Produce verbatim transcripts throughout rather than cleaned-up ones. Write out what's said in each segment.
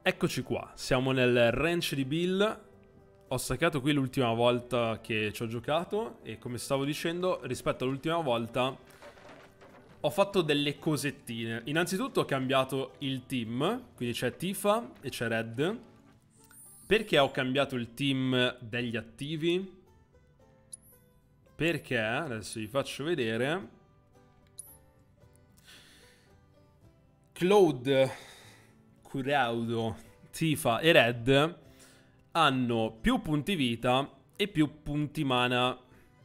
Eccoci qua, siamo nel ranch di Bill. Ho staccato qui l'ultima volta che ci ho giocato e come stavo dicendo, rispetto all'ultima volta ho fatto delle cosettine. Innanzitutto ho cambiato il team, quindi c'è Tifa e c'è Red. Perché ho cambiato il team degli attivi? Perché, adesso vi faccio vedere, Claude, Curaudo, Tifa e Red hanno più punti vita e più punti mana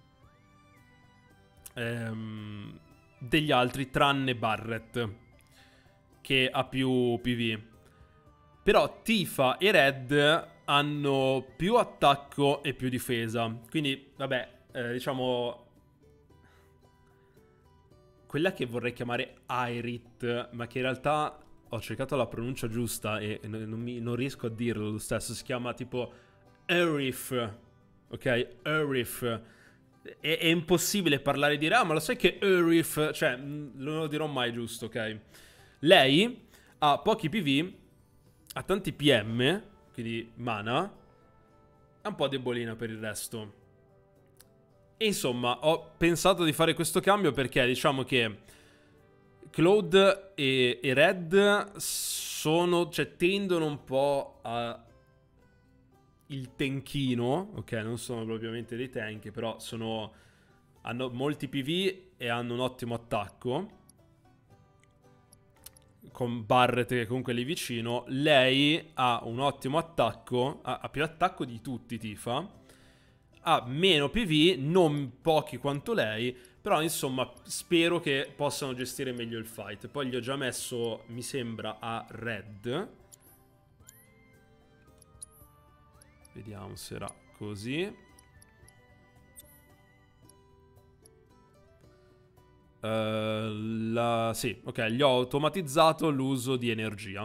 ehm, degli altri, tranne Barret, che ha più P V. Però Tifa e Red hanno più attacco e più difesa. Quindi, vabbè, eh, diciamo... quella che vorrei chiamare Aerith, ma che in realtà ho cercato la pronuncia giusta e non, non, mi, non riesco a dirlo lo stesso. Si chiama tipo Aerith, ok? Aerith. È, è impossibile parlare e dire, ah, ma lo sai che Aerith... Cioè, non lo dirò mai giusto, ok? Lei ha pochi P V, ha tanti P M, quindi mana, è un po' debolina per il resto. E insomma, ho pensato di fare questo cambio perché diciamo che Claude e, e Red sono, cioè tendono un po' a il tanchino, ok? Non sono propriamente dei tank, però sono, hanno molti P V e hanno un ottimo attacco. Con Barret che comunque è lì vicino. Lei ha un ottimo attacco, ha, ha più attacco di tutti Tifa. Ha meno P V, non pochi quanto lei, però insomma spero che possano gestire meglio il fight. Poi gli ho già messo, mi sembra, a Red. Vediamo se era così. Uh, la... Sì, ok, gli ho automatizzato l'uso di energia.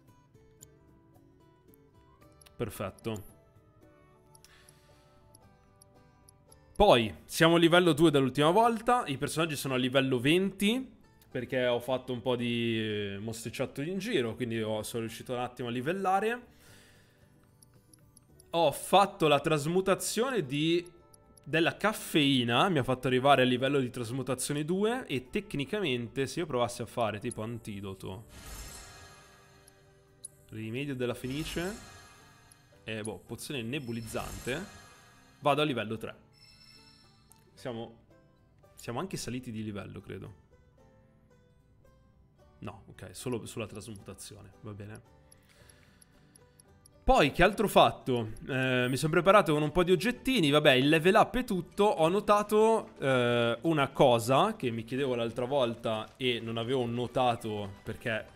Perfetto. Poi, siamo a livello due dall'ultima volta. I personaggi sono a livello venti, perché ho fatto un po' di mostriciato in giro, quindi ho, sono riuscito un attimo a livellare. Ho fatto la trasmutazione di, della caffeina, mi ha fatto arrivare a livello di trasmutazione due, e tecnicamente se io provassi a fare tipo antidoto, rimedio della fenice e boh, pozione nebulizzante, vado a livello tre. Siamo, siamo anche saliti di livello, credo. No, ok, solo sulla trasmutazione, va bene. Poi, che altro ho fatto? Eh, mi sono preparato con un po' di oggettini, vabbè, il level up e tutto. Ho notato eh, una cosa che mi chiedevo l'altra volta e non avevo notato perché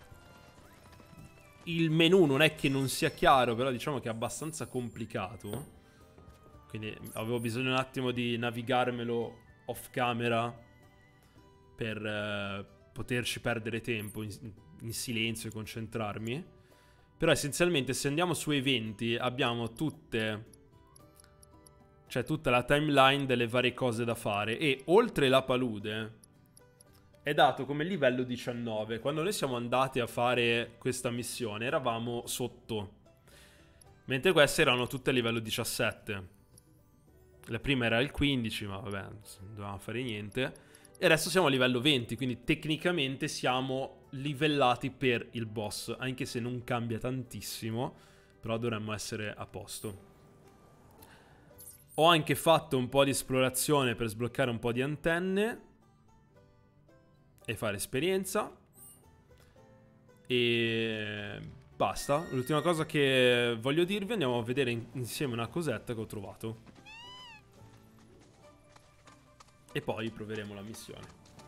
il menu non è che non sia chiaro, però diciamo che è abbastanza complicato. Quindi avevo bisogno un attimo di navigarmelo off camera per eh, poterci perdere tempo in, in silenzio e concentrarmi. Però essenzialmente se andiamo su eventi abbiamo tutte, cioè tutta la timeline delle varie cose da fare. E oltre la palude è dato come livello diciannove. Quando noi siamo andati a fare questa missione eravamo sotto, mentre queste erano tutte a livello diciassette. La prima era il quindici, ma vabbè, non dovevamo fare niente. E adesso siamo a livello venti, quindi tecnicamente siamo livellati per il boss, anche se non cambia tantissimo, però dovremmo essere a posto. Ho anche fatto un po' di esplorazione per sbloccare un po' di antenne e fare esperienza. E basta. L'ultima cosa che voglio dirvi, andiamo a vedere insieme una cosetta che ho trovato. E poi proveremo la missione.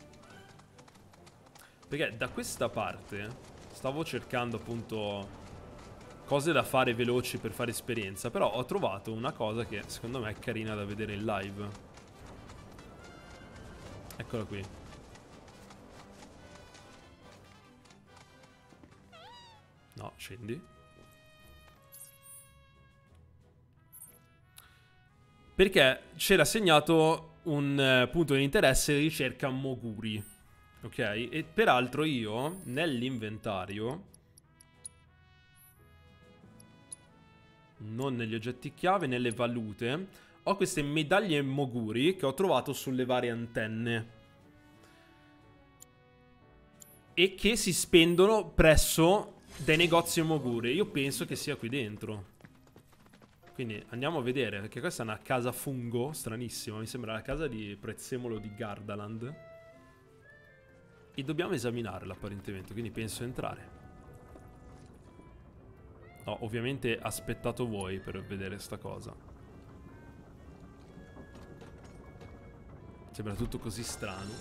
Perché da questa parte stavo cercando appunto cose da fare veloci per fare esperienza, però ho trovato una cosa che secondo me è carina da vedere in live. Eccola qui. No, scendi. Perché c'era segnato un uh, punto di interesse di ricerca Moguri, ok? E peraltro io nell'inventario Non negli oggetti chiave, nelle valute. Ho queste medaglie Moguri che ho trovato sulle varie antenne. E che si spendono presso dei negozi Moguri. Io penso che sia qui dentro. Quindi andiamo a vedere, perché questa è una casa fungo stranissima. Mi sembra la casa di Prezzemolo di Gardaland. E dobbiamo esaminarla apparentemente, quindi penso entrare. Ho ovviamente aspettato voi per vedere sta cosa. Sembra tutto così strano.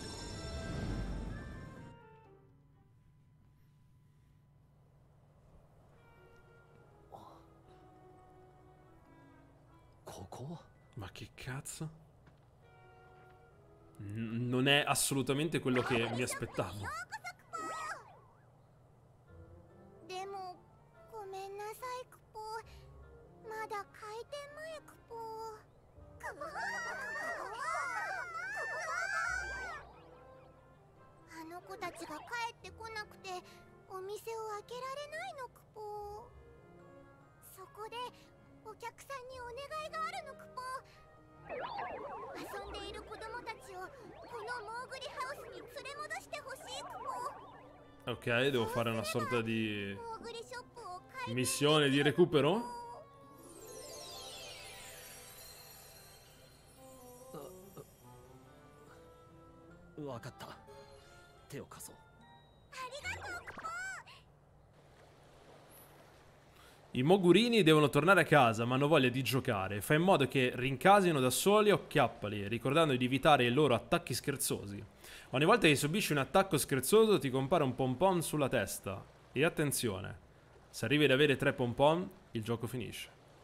Ma che cazzo? N- non è assolutamente quello che mi aspettavo. Ok, devo fare una sorta di missione di recupero? I Mogurini devono tornare a casa, ma hanno voglia di giocare. Fai in modo che rincasino da soli o acchiappali, ricordando di evitare i loro attacchi scherzosi. Ogni volta che subisci un attacco scherzoso ti compare un pom pom sulla testa. E attenzione, se arrivi ad avere tre pom pom, il gioco finisce.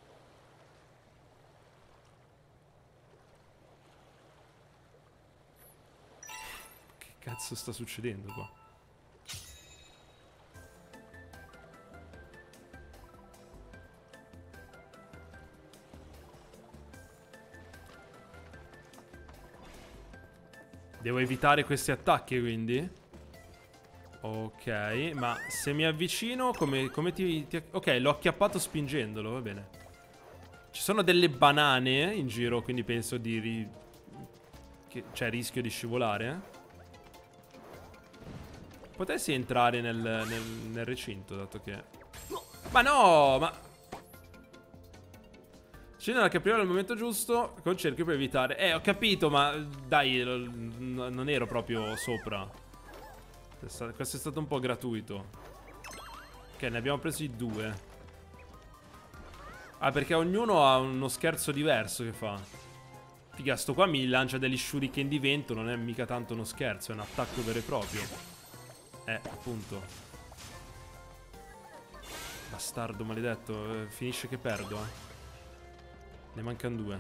Che cazzo sta succedendo qua? Devo evitare questi attacchi, quindi? Ok, ma se mi avvicino, come, come ti, ti... Ok, l'ho acchiappato spingendolo, va bene. Ci sono delle banane in giro, quindi penso di... Ri... Che... Cioè, rischio di scivolare. Potessi entrare nel, nel, nel recinto, dato che... Ma no, ma... Scendere la capriola al momento giusto, con cerchio per evitare. Eh, ho capito, ma dai, non ero proprio sopra. Questo è stato un po' gratuito. Ok, ne abbiamo presi due. Ah, perché ognuno ha uno scherzo diverso che fa. Figa, sto qua mi lancia degli shuriken di vento. Non è mica tanto uno scherzo, è un attacco vero e proprio. Eh, appunto. Bastardo maledetto, eh, finisce che perdo, eh. Ne mancano due.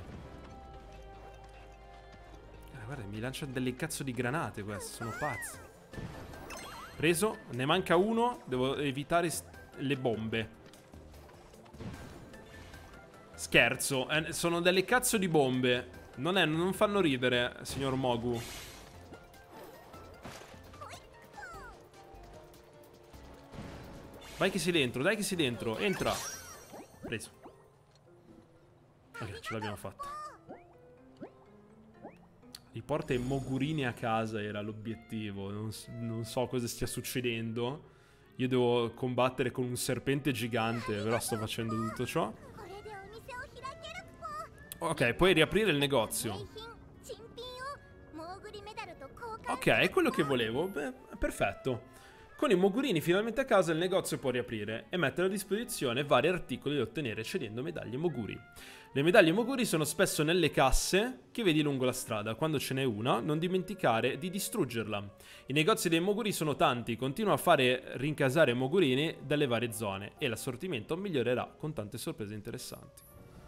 Eh, guarda, mi lanciano delle cazzo di granate queste. Sono pazzi. Preso. Ne manca uno. Devo evitare le bombe. Scherzo. Eh, sono delle cazzo di bombe. Non, è, non fanno ridere, signor Mogu. Vai che sei dentro. Dai che sei dentro. Entra. Preso. Ok, ce l'abbiamo fatta. Riporta i Mogurini a casa era l'obiettivo. Non, non so cosa stia succedendo. Io devo combattere con un serpente gigante, però sto facendo tutto ciò. Ok, puoi riaprire il negozio. Ok, è quello che volevo. Beh, perfetto. Con i Mogurini finalmente a casa il negozio può riaprire e mettere a disposizione vari articoli da ottenere cedendo medaglie Moguri. Le medaglie Moguri sono spesso nelle casse che vedi lungo la strada. Quando ce n'è una, non dimenticare di distruggerla. I negozi dei Moguri sono tanti, continua a fare rincasare Mogurini dalle varie zone e l'assortimento migliorerà con tante sorprese interessanti.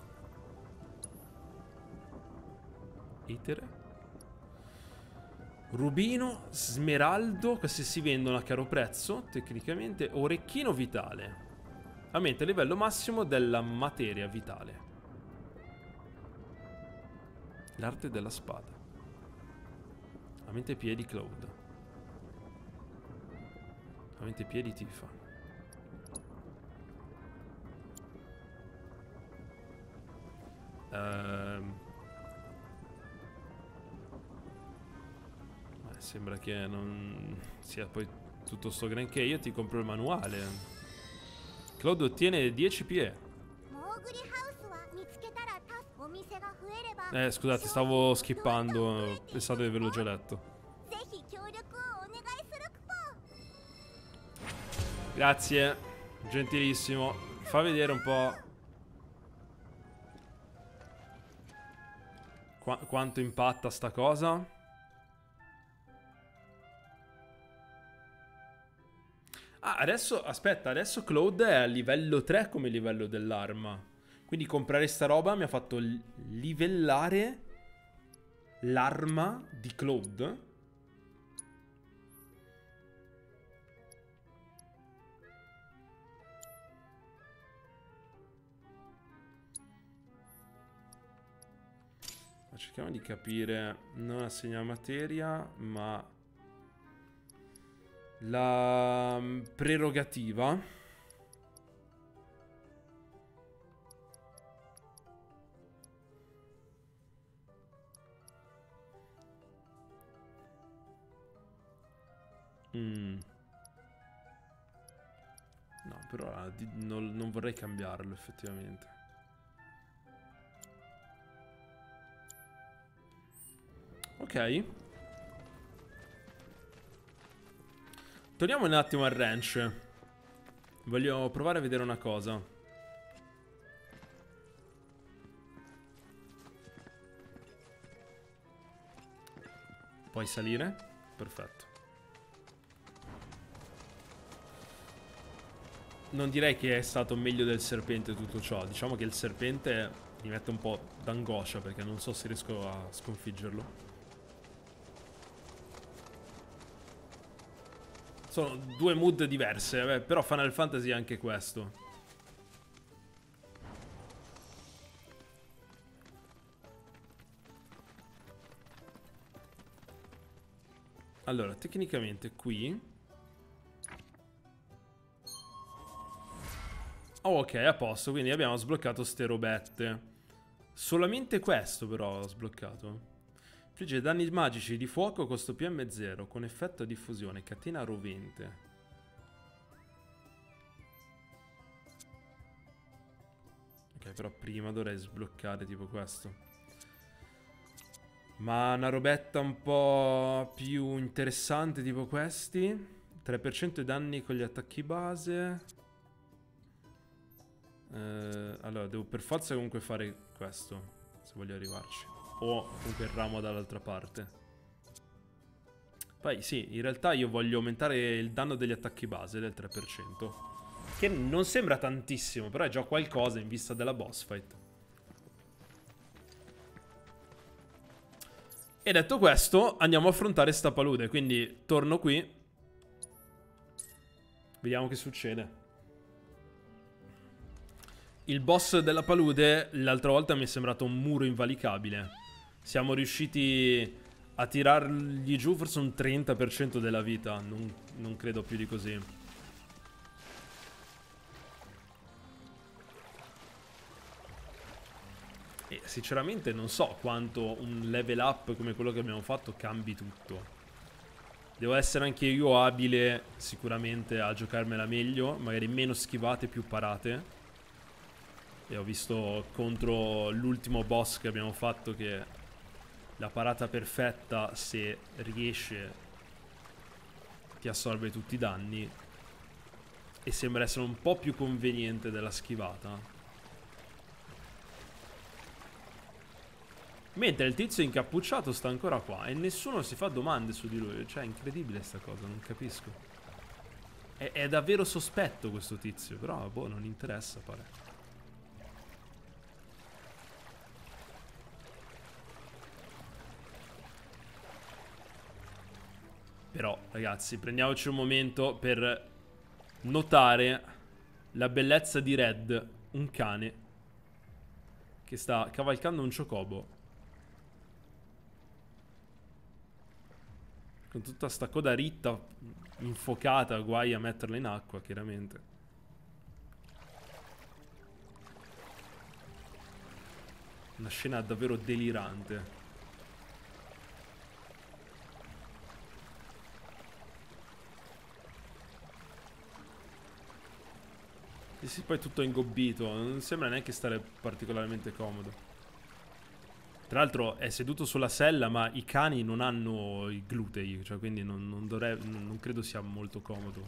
Itere. Rubino, smeraldo, questi si vendono a caro prezzo, tecnicamente. Orecchino vitale. Aumenta il livello massimo della materia vitale. L'arte della spada. Aumenta i piedi Cloud. Aumenta i piedi Tifa. Ehm... Sembra che non sia poi tutto sto granché. Io ti compro il manuale. Claude ottiene dieci P E. Eh, scusate, stavo skippando. Pensate di averlo già letto. Grazie, gentilissimo. Fa vedere un po' Qu quanto impatta sta cosa. Ah, adesso, aspetta, adesso Claude è a livello tre come livello dell'arma. Quindi comprare sta roba mi ha fatto livellare l'arma di Claude. Ma cerchiamo di capire, non assegna materia, ma la prerogativa. Mm. No, però di, non, non vorrei cambiarlo effettivamente. Ok. Torniamo un attimo al ranch. Voglio provare a vedere una cosa. Puoi salire? Perfetto. Non direi che è stato meglio del serpente tutto ciò. Diciamo che il serpente mi mette un po' d'angoscia perché non so se riesco a sconfiggerlo. Sono due mood diverse, beh, però Final Fantasy è anche questo. Allora, tecnicamente qui... Oh, ok, a posto, quindi abbiamo sbloccato ste robette. Solamente questo però ho sbloccato. Infligge danni magici di fuoco, costo P M zero, con effetto a diffusione, catena rovente. Ok, però prima dovrei sbloccare tipo questo. Ma una robetta un po' più interessante tipo questi. tre per cento di danni con gli attacchi base. Eh, allora, devo per forza comunque fare questo, se voglio arrivarci. O comunque il ramo dall'altra parte. Poi sì, in realtà io voglio aumentare il danno degli attacchi base del tre per cento. Che non sembra tantissimo, però è già qualcosa in vista della boss fight. E detto questo, andiamo a affrontare sta palude. Quindi torno qui. Vediamo che succede. Il boss della palude l'altra volta mi è sembrato un muro invalicabile. Siamo riusciti a tirargli giù forse un trenta per cento della vita. Non, non credo più di così. E sinceramente non so quanto un level up come quello che abbiamo fatto cambi tutto. Devo essere anche io abile sicuramente a giocarmela meglio. Magari meno schivate, più parate. E ho visto contro l'ultimo boss che abbiamo fatto che la parata perfetta, se riesce, ti assorbe tutti i danni. E sembra essere un po' più conveniente della schivata. Mentre il tizio incappucciato sta ancora qua e nessuno si fa domande su di lui. Cioè, è incredibile sta cosa, non capisco. È, è davvero sospetto questo tizio, però boh, non interessa, pare. Però, ragazzi, prendiamoci un momento per notare la bellezza di Red, un cane che sta cavalcando un chocobo. Con tutta sta coda ritta, infocata, guai a metterla in acqua, chiaramente. Una scena davvero delirante. E sì, poi tutto ingobbito. Non sembra neanche stare particolarmente comodo. Tra l'altro è seduto sulla sella, ma i cani non hanno i glutei. Cioè, quindi non, non, dovrebbe, non credo sia molto comodo.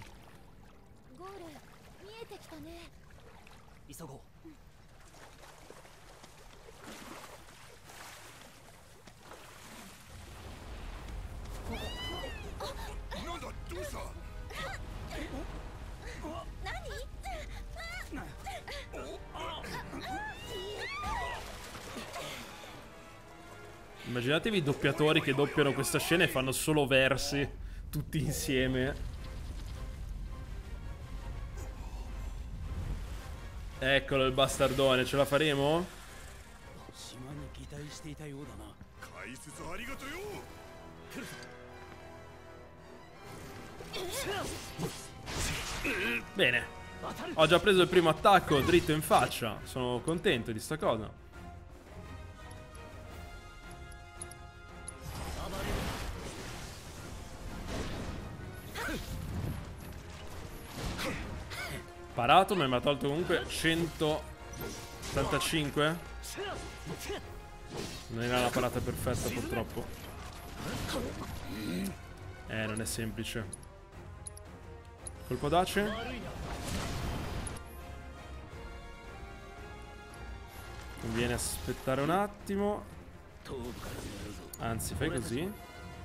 Immaginatevi i doppiatori che doppiano questa scena e fanno solo versi tutti insieme. Eccolo il bastardone, ce la faremo? Bene. Ho già preso il primo attacco dritto in faccia. Sono contento di sta cosa. Parato, ma mi ha tolto comunque centottantacinque. Non era la parata perfetta purtroppo. Eh, non è semplice. Colpo d'ace. Conviene aspettare un attimo. Anzi, fai così.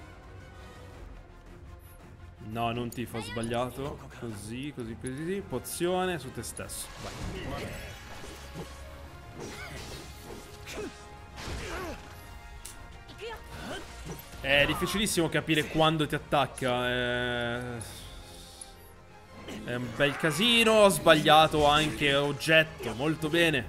No, non ti fa, ho sbagliato. Così, così, così. Pozione su te stesso. Vai. È difficilissimo capire quando ti attacca. È... È un bel casino. Ho sbagliato anche oggetto. Molto bene.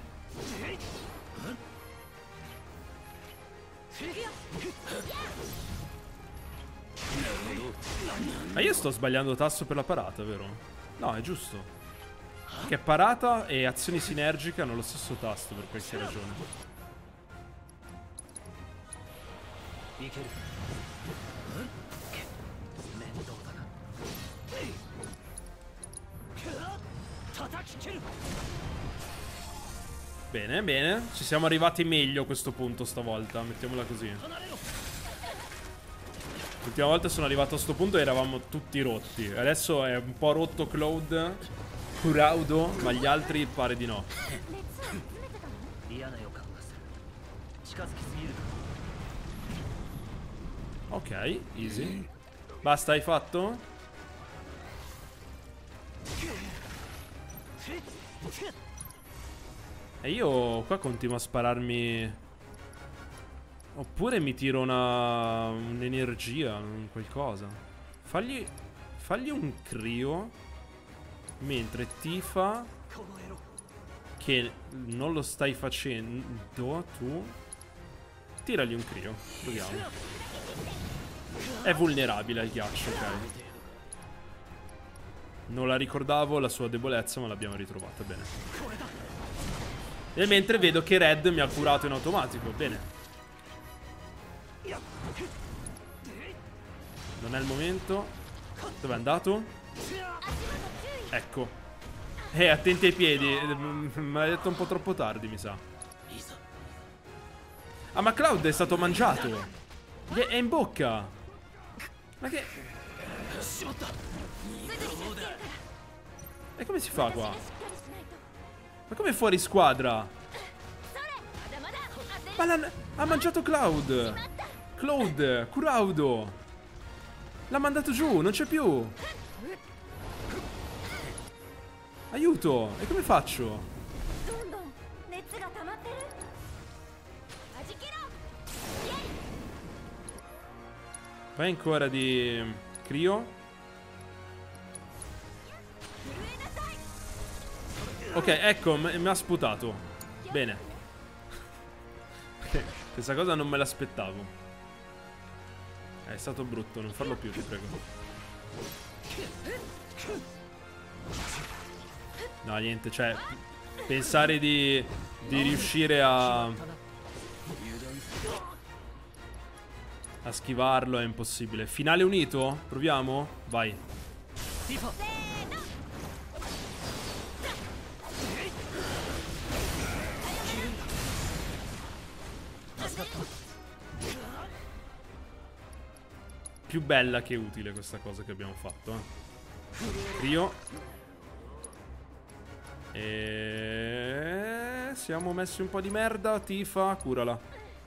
Ma io sto sbagliando tasto per la parata, vero? No, è giusto. Che parata e azioni sinergiche hanno lo stesso tasto per qualche ragione. Bene, bene. Ci siamo arrivati meglio a questo punto stavolta, mettiamola così. L'ultima volta sono arrivato a sto punto e eravamo tutti rotti. Adesso è un po' rotto Cloud, Kuraudo, ma gli altri pare di no. Ok, easy. Basta, hai fatto? E io qua continuo a spararmi. Oppure mi tiro una un'energia, un qualcosa. Fagli Fagli un crio mentre tifa che non lo stai facendo tu. Tiragli un crio. Proviamo. È vulnerabile al ghiaccio, ok. Non la ricordavo la sua debolezza, ma l'abbiamo ritrovata, bene. E mentre vedo che Red mi ha curato in automatico, bene. Non è il momento. Dove è andato? Ecco. Eh, attenti ai piedi. Me l'hai detto un po' troppo tardi, mi sa. Ah, ma Cloud è stato mangiato. È in bocca. Ma che... E come si fa qua? Ma come fuori squadra? Ma l'ha... ha mangiato Cloud. Cloud, Kuraudo. L'ha mandato giù, non c'è più. Aiuto, e come faccio? Vai ancora di Crio. Ok, ecco, mi ha sputato. Bene. Questa cosa non me l'aspettavo. È stato brutto, non farlo più, ti prego. No, niente, cioè pensare di, di riuscire a A schivarlo è impossibile. Finale unito? Proviamo? Vai. Più bella che utile questa cosa che abbiamo fatto, eh. Rio. E... siamo messi un po' di merda. Tifa, curala.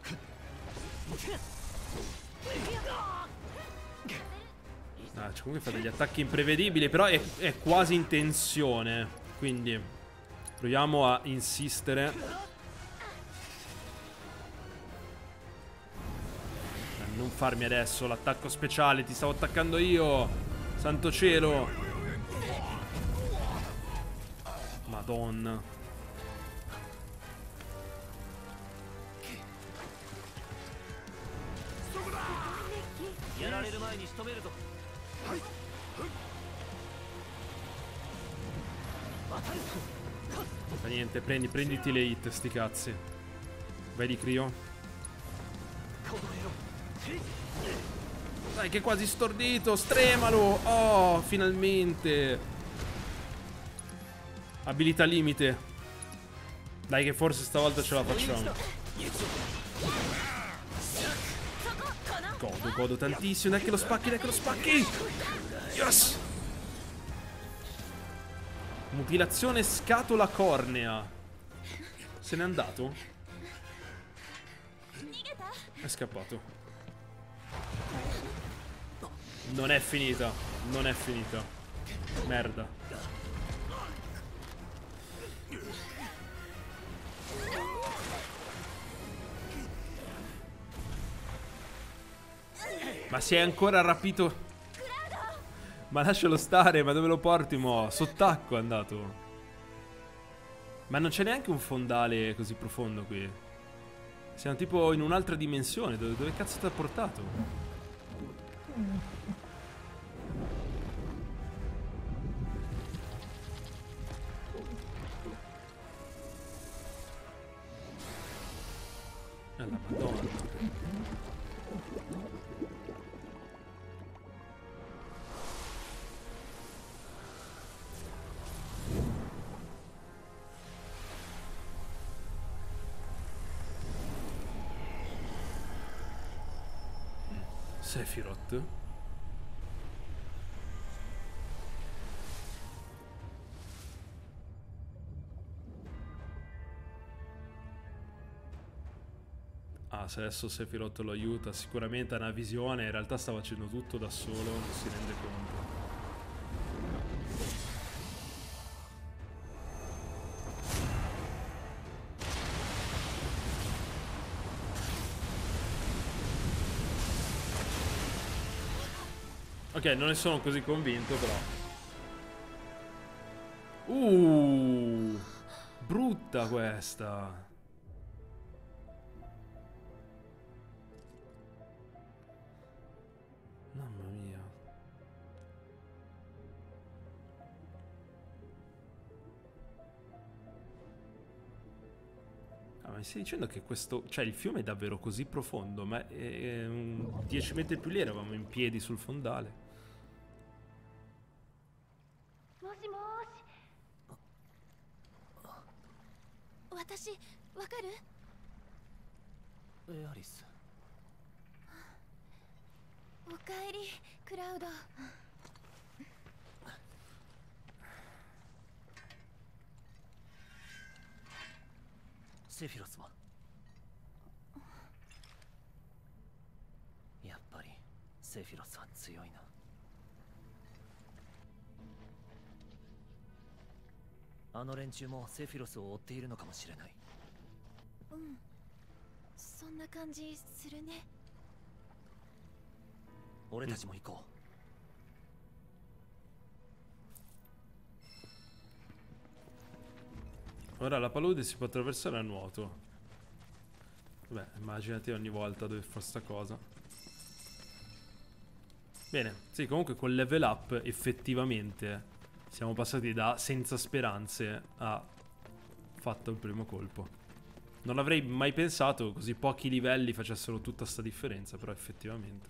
Ah, cioè, comunque fa degli attacchi imprevedibili. Però è, è quasi in tensione. Quindi proviamo a insistere. Non farmi adesso l'attacco speciale. Ti stavo attaccando io. Santo cielo. Madonna. Fa niente, prendi, prenditi le hit, sti cazzi. Vai di Crio. Dai, che è quasi stordito. Stremalo. Oh, finalmente. Abilità limite. Dai, che forse stavolta ce la facciamo. Godo, godo tantissimo. Dai che lo spacchi, dai che lo spacchi. Yes. Mutilazione scatola cornea. Se n'è andato? È scappato. Non è finita. Non è finita. Merda. Ma si è ancora rapito. Ma lascialo stare. Ma dove lo porti mo? Sott'acqua è andato. Ma non c'è neanche un fondale così profondo qui. Siamo tipo in un'altra dimensione. Dove, dove cazzo ti ha portato? Alla Madonna. Sephiroth. Ah, se adesso Sephiroth lo aiuta, sicuramente ha una visione. In realtà sta facendo tutto da solo, non si rende conto. Ok, non ne sono così convinto, però. Uh, brutta questa. Mamma mia. Ah, ma mi stai dicendo che questo... cioè, il fiume è davvero così profondo? Ma è, è un dieci metri più lì eravamo in piedi sul fondale. もしもし。私、わかる？ エアリス。 おかえり、クラウド。 セフィロスはやっぱりセフィロスは強いな。あの連中もセフィロスを追っているのかもしれない。 うん、そんな感じするね。 俺たちも行こう。 Ora la palude si può attraversare a nuoto. Beh, immaginati ogni volta dove fa sta cosa. Bene, sì, comunque col level up effettivamente siamo passati da senza speranze a fatto il primo colpo. Non avrei mai pensato che così pochi livelli facessero tutta sta differenza, però effettivamente.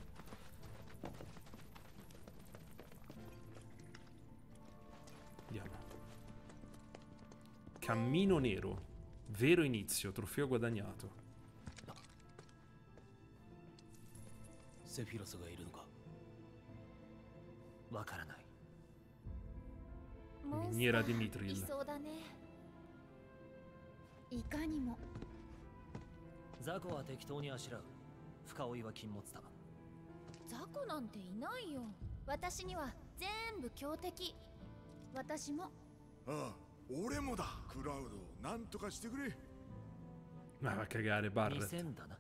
Andiamo. Cammino nero. Vero inizio, trofeo guadagnato. セフィロスがいるのかわからない Miniera di Mithril. いそうだね。いかにも。 ザコは適当にあしらう深追いは禁物だ雑魚なんていないよ。私には全部強敵。私も。 ああ、俺もだ。クラウド、なんとかしてくれ。 Ma va a cagare, Barret. にせんだな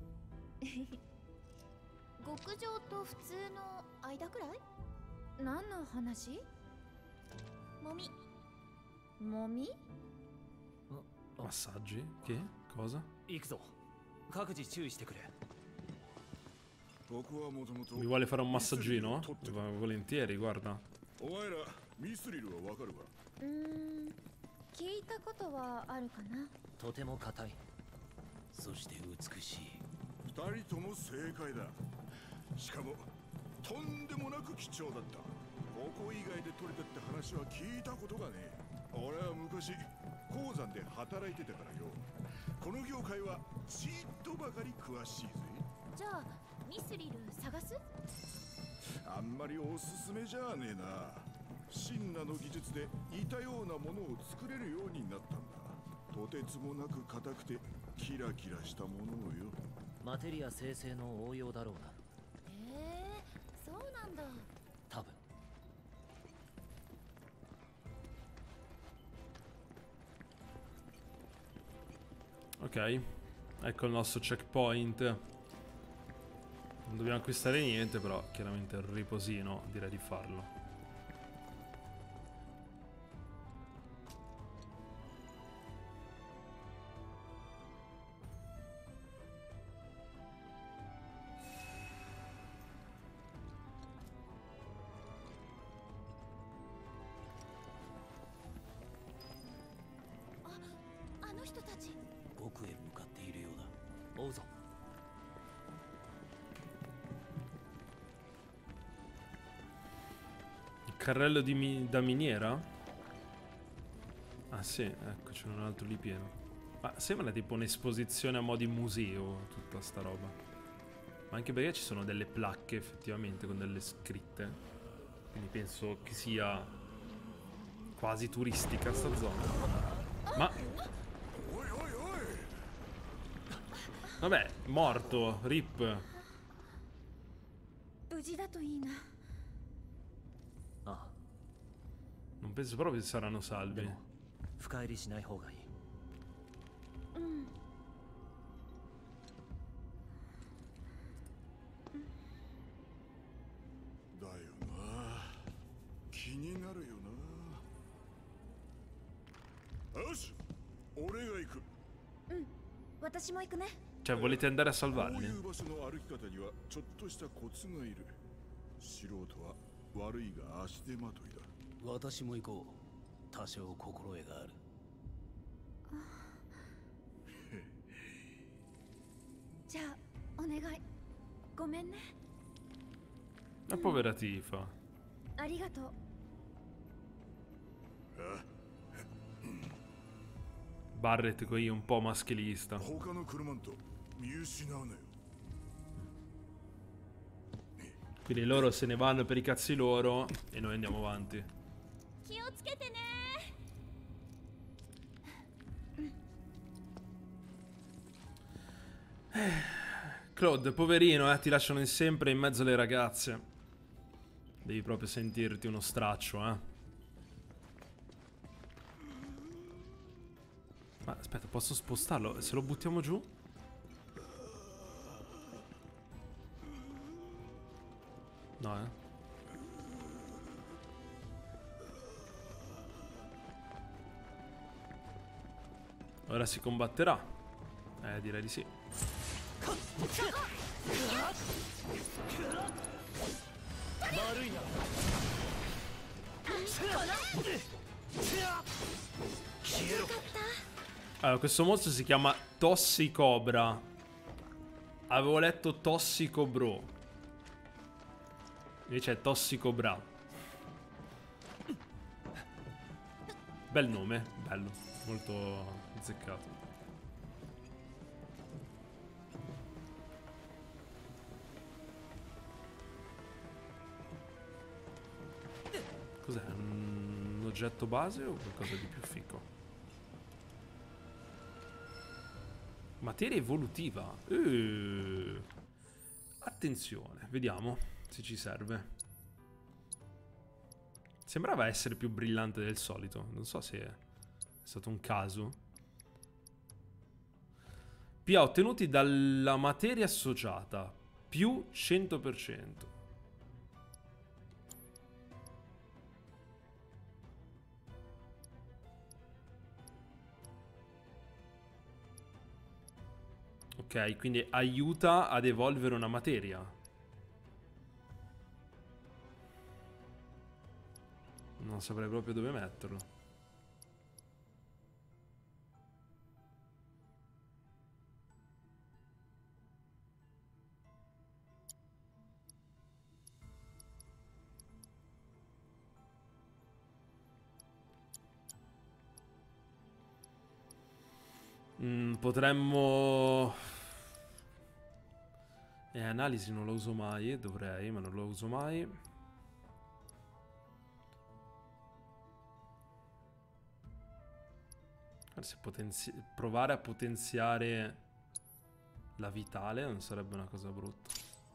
極上と普通の間くらい？何の話？もみ。もみ？ Massaggi? Che? Cosa? 行くぞ各自注意してくれ僕はもともと Mi vuole fare un massaggino? Va volentieri, guarda. お前らミスリルはわかるか？ うーん。聞いたことはあるかな。 とても硬いそして美しい二人とも正解だ。しかもとんでもなく貴重だった。ここ以外で取れたって話は聞いたことがねえ。俺は昔鉱山で働いてたからよ。この業界はちっとばかり詳しいぜ。 じゃあミスリル探す？ あんまりおすすめじゃねえな。シンナの技術で似たようなものを作れるようになったんだ。とてつもなく硬くてキラキラしたものをよ。 マテリア生成の応用だろうなへえ、そうなんだ。 多分 Ok, ecco il nostro checkpoint. Non dobbiamo acquistare niente, però chiaramente il riposino direi di farlo. Ah, あの人たち。 奥へ向かっているようだ追うぞ Il carrello di mi da miniera? Ah sì, ecco, c'è un altro lì pieno. Ma sembra tipo un'esposizione a mo' di museo, tutta sta roba. Ma anche perché ci sono delle placche effettivamente con delle scritte. Quindi penso che sia quasi turistica sta zona. Ma... Vabbè, morto, rip. 無事だといいな。 あ Non penso proprio che saranno あ salvi. でも深入りしない方がいいうん。 だよな。気になるよな。よし、俺が行く。 うん。私も行くね。 Cioè, volete andare a こうい salvarli? う場所の歩き方にはちょっとしたコツがいる。素人は悪いが足手まといだ。 私も行こう多少心得があるじゃあお願い。ごめんね。 La povera Tifa. ありがとう。 Barret qui un po' maschilista. 他の車と見失うなよ。 Quindi loro se ne vanno per i cazzi loro e noi andiamo avanti. 気をつけてね。 Claude, poverino, eh, ti lasciano in sempre in mezzo alle ragazze. Devi proprio sentirti uno straccio, eh. Ma aspetta, posso spostarlo? Se lo buttiamo giù? No, eh. Ora si combatterà. Eh, direi di sì. Allora, questo mostro si chiama Tossicobra. Avevo letto Tossicobro. Invece è Tossicobra. Bel nome, bello, molto azzeccato. Cos'è? Un oggetto base o qualcosa di più fico? Materia evolutiva. Uh. Attenzione, vediamo se ci serve. Sembrava essere più brillante del solito. Non so se è stato un caso. P A ottenuti dalla materia associata. Più cento per cento. Ok, quindi aiuta ad evolvere una materia. Non saprei proprio dove metterlo. Mm, potremmo... E analisi non lo uso mai, dovrei, ma non lo uso mai. Forse potenzi- provare a potenziare la vitale non sarebbe una cosa brutta.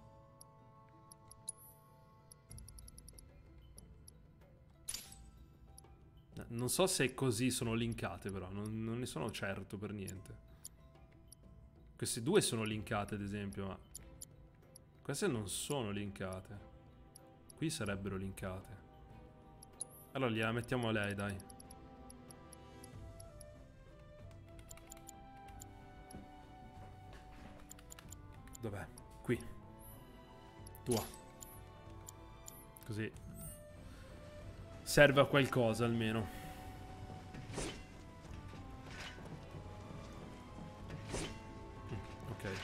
Non so se così sono linkate però, non, non ne sono certo per niente. Queste due sono linkate ad esempio, ma... Queste non sono linkate. Qui sarebbero linkate. Allora gliela mettiamo a lei, dai. Dov'è? Qui. Tua. Così. Serve a qualcosa almeno. Mm, ok.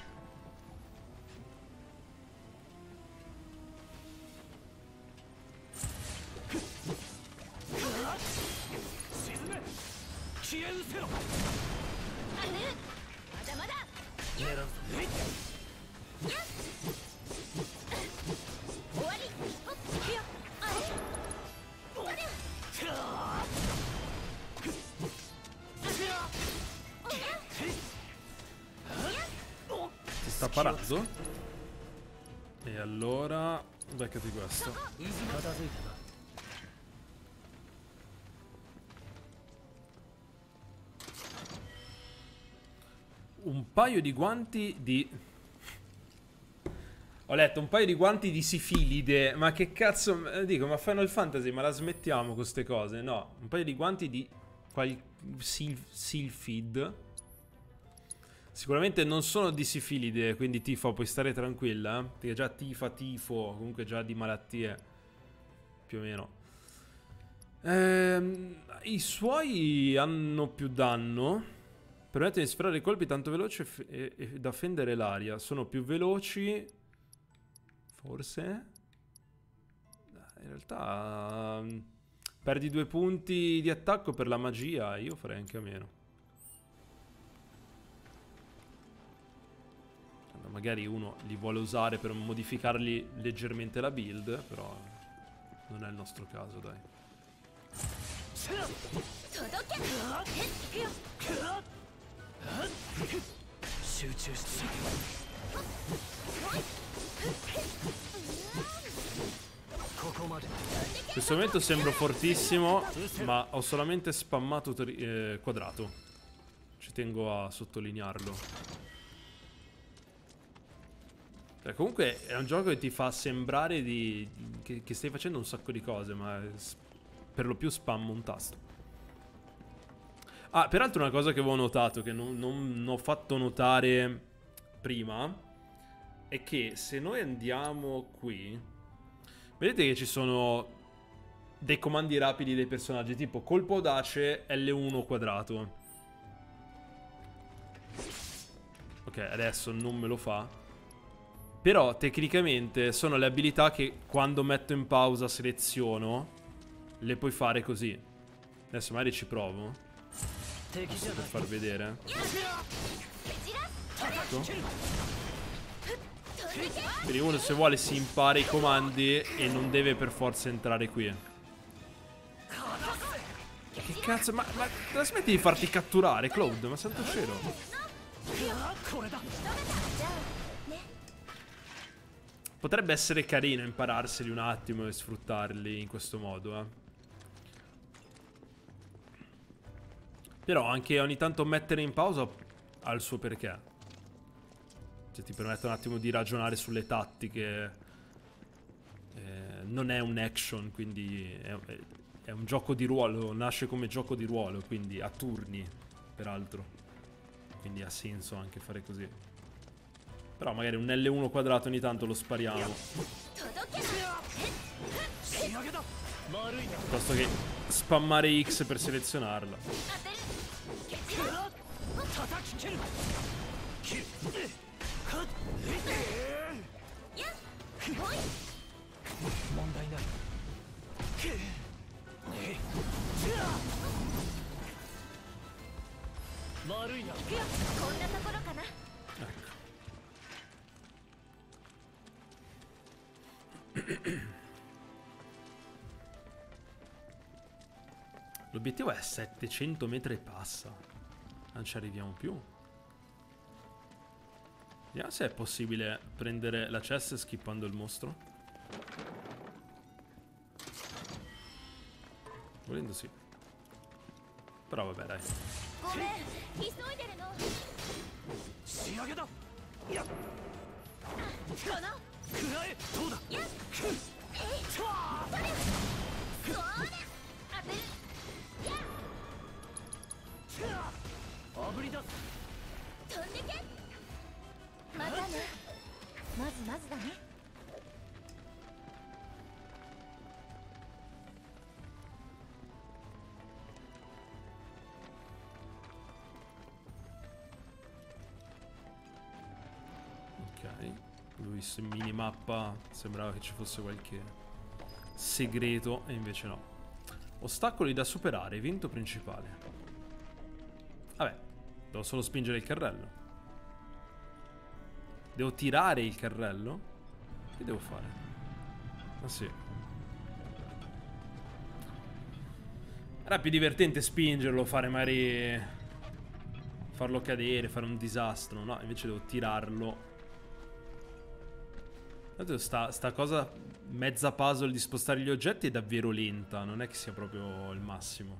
Si sta parando? E allora beccati questo. Un paio di guanti di... Ho letto un paio di guanti di sifilide. Ma che cazzo... Dico, ma Final Fantasy, ma la smettiamo con queste cose? No, un paio di guanti di... Qual... Sil... Silphid. Sicuramente non sono di sifilide, quindi Tifa puoi stare tranquilla. Perché già Tifa, tifo, comunque già di malattie. Più o meno. Ehm, I suoi hanno più danno. Permettono di sferrare i colpi tanto veloci e, e, e da fendere l'aria. Sono più veloci. Forse. In realtà um, perdi due punti di attacco per la magia. Io farei anche a meno. Allora, magari uno li vuole usare per modificargli leggermente la build. Però non è il nostro caso, dai. In questo momento sembro fortissimo, ma ho solamente spammato eh, quadrato. Ci tengo a sottolinearlo. Cioè, comunque è un gioco che ti fa sembrare di, che, che stai facendo un sacco di cose, ma per lo più spammo un tasto. Ah, peraltro una cosa che avevo notato, che non, non, non ho fatto notare prima, è che se noi andiamo qui, vedete che ci sono dei comandi rapidi dei personaggi, tipo colpo audace L uno quadrato. Ok, adesso non me lo fa. Però tecnicamente sono le abilità che quando metto in pausa seleziono. Le puoi fare così. Adesso magari ci provo. Giusto per far vedere. Ecco. Quindi uno se vuole si impara i comandi e non deve per forza entrare qui. Che cazzo? Ma, ma la smetti di farti catturare, Cloud? Ma santo cielo. Potrebbe essere carino impararseli un attimo e sfruttarli in questo modo, eh. Però anche ogni tanto mettere in pausa ha il suo perché. Cioè ti permette un attimo di ragionare sulle tattiche. Eh, non è un action, quindi è, è, è un gioco di ruolo. Nasce come gioco di ruolo, quindi a turni, peraltro. Quindi ha senso anche fare così. Però magari un L uno quadrato ogni tanto lo spariamo. Piuttosto che spammare X per selezionarla. L'obiettivo è settecento metri e passa. Non ci arriviamo più. Vediamo se è possibile prendere la chest skippando il mostro. Volendo sì. Però vabbè, dai. Ok, l'ho visto in minimappa, sembrava che ci fosse qualche segreto e invece no. Ostacoli da superare, evento principale. Vabbè, devo solo spingere il carrello. Devo tirare il carrello? Che devo fare? Ah sì. Era più divertente spingerlo, fare magari... farlo cadere, fare un disastro. No, invece devo tirarlo. Sta, sta cosa mezza puzzle di spostare gli oggetti è davvero lenta. Non è che sia proprio il massimo.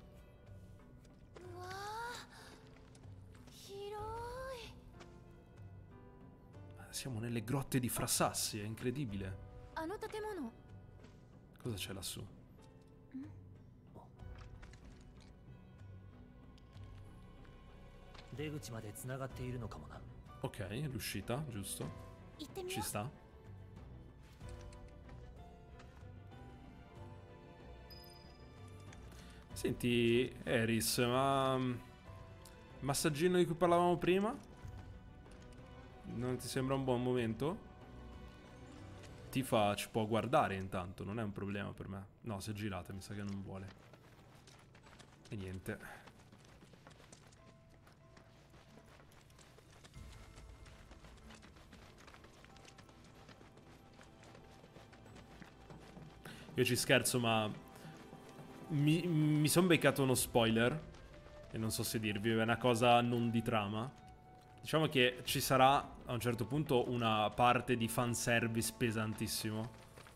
Siamo nelle grotte di Frassassi, è incredibile. Cosa c'è lassù? Ok, è l'uscita, giusto? Ci sta. Senti, Eris, ma... massaggino di cui parlavamo prima? Non ti sembra un buon momento? Tifa ci può guardare intanto, non è un problema per me. No, si è girata, mi sa che non vuole. E niente. Io ci scherzo, ma... Mi, mi sono beccato uno spoiler. E non so se dirvi, è una cosa non di trama. Diciamo che ci sarà a un certo punto una parte di fanservice pesantissimo.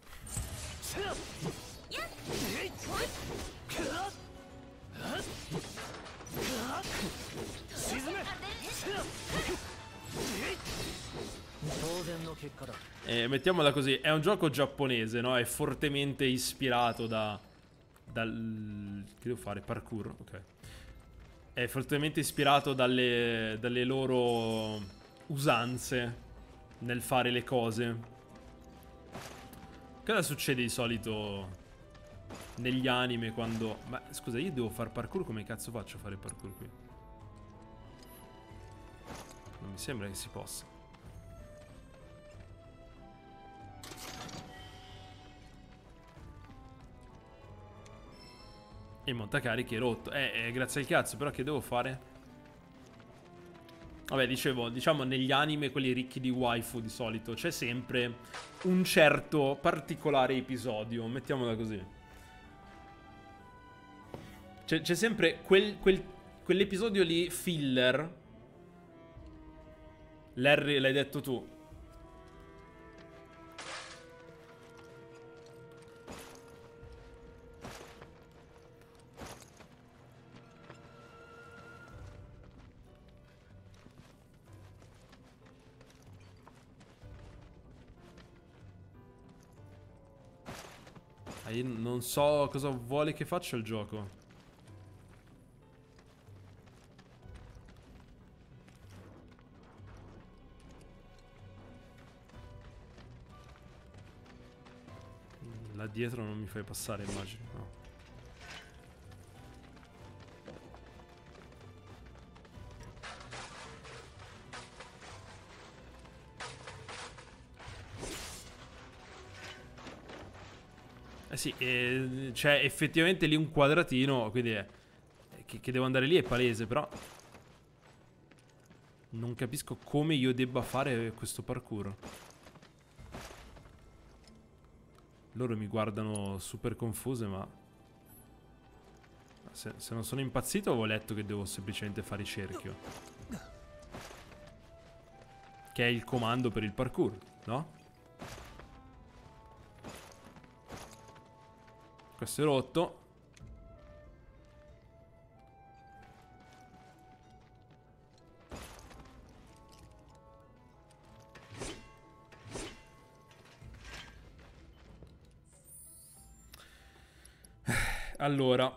E mettiamola così, è un gioco giapponese, no? È fortemente ispirato da... dal... che devo fare? Parkour, ok. È fortemente ispirato dalle, dalle loro usanze nel fare le cose. Cosa succede di solito negli anime quando... Ma scusa, io devo fare parkour, come cazzo faccio a fare parkour qui? Non mi sembra che si possa. E il montacarichi è rotto. Eh, eh, grazie al cazzo, però che devo fare? Vabbè, dicevo, diciamo negli anime, quelli ricchi di waifu di solito, c'è sempre un certo particolare episodio, mettiamola così. C'è sempre quel, quel, quell'episodio lì, filler. Larry, l'hai detto tu. Io non so cosa vuole che faccia il gioco. Là dietro non mi fai passare, immagino. No. Eh sì, eh, c'è effettivamente lì un quadratino, quindi è, che, che devo andare lì è palese, però non capisco come io debba fare questo parkour. Loro mi guardano super confuse, ma se, se non sono impazzito avevo letto che devo semplicemente fare il cerchio, che è il comando per il parkour, no? Questo è rotto. Allora,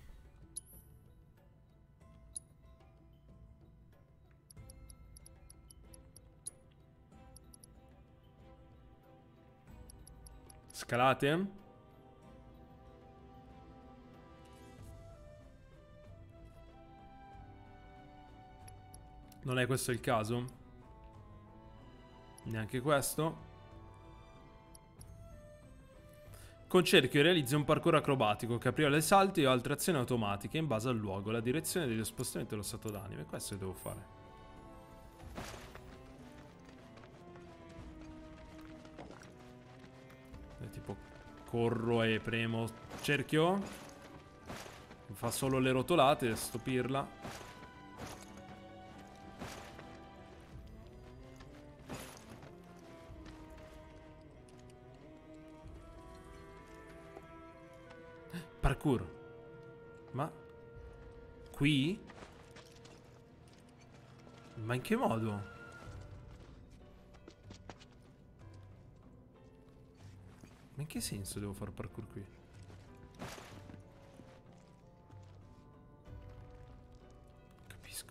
scalate. Non è questo il caso? Neanche questo. Con cerchio realizzi un parkour acrobatico, capriola e salti o altre azioni automatiche in base al luogo, la direzione dello spostamento e lo stato d'animo. E questo che devo fare. E tipo corro e premo cerchio. Fa solo le rotolate, stupirla. Parkour. Ma qui? Ma in che modo? Ma in che senso devo fare parkour qui? Capisco.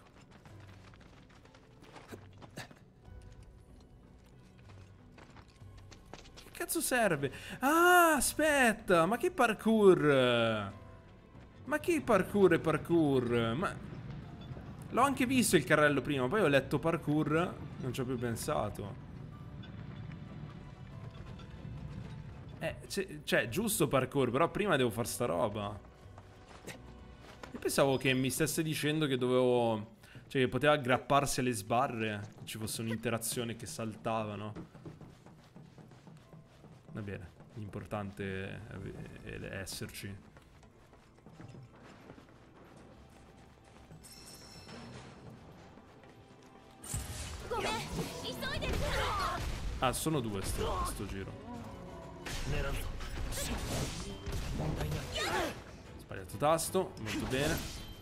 Che cazzo serve? Ah, aspetta, ma che parkour? Ma che parkour è parkour? Ma l'ho anche visto il carrello prima, poi ho letto parkour, non ci ho più pensato. Eh, cioè, giusto parkour, però prima devo fare sta roba. Io pensavo che mi stesse dicendo che dovevo... Cioè, che poteva aggrapparsi alle sbarre, ci fosse un'interazione che saltava, no? Va bene, l'importante è esserci. Ah, sono due sto, sto giro. Sbagliato tasto, molto bene.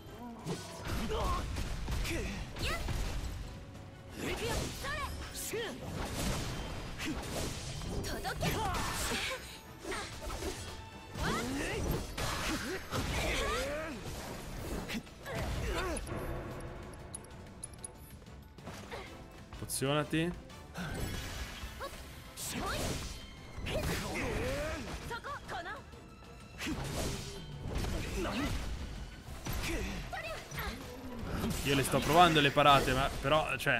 Pozionati. Io le sto provando le parate, ma però, cioè...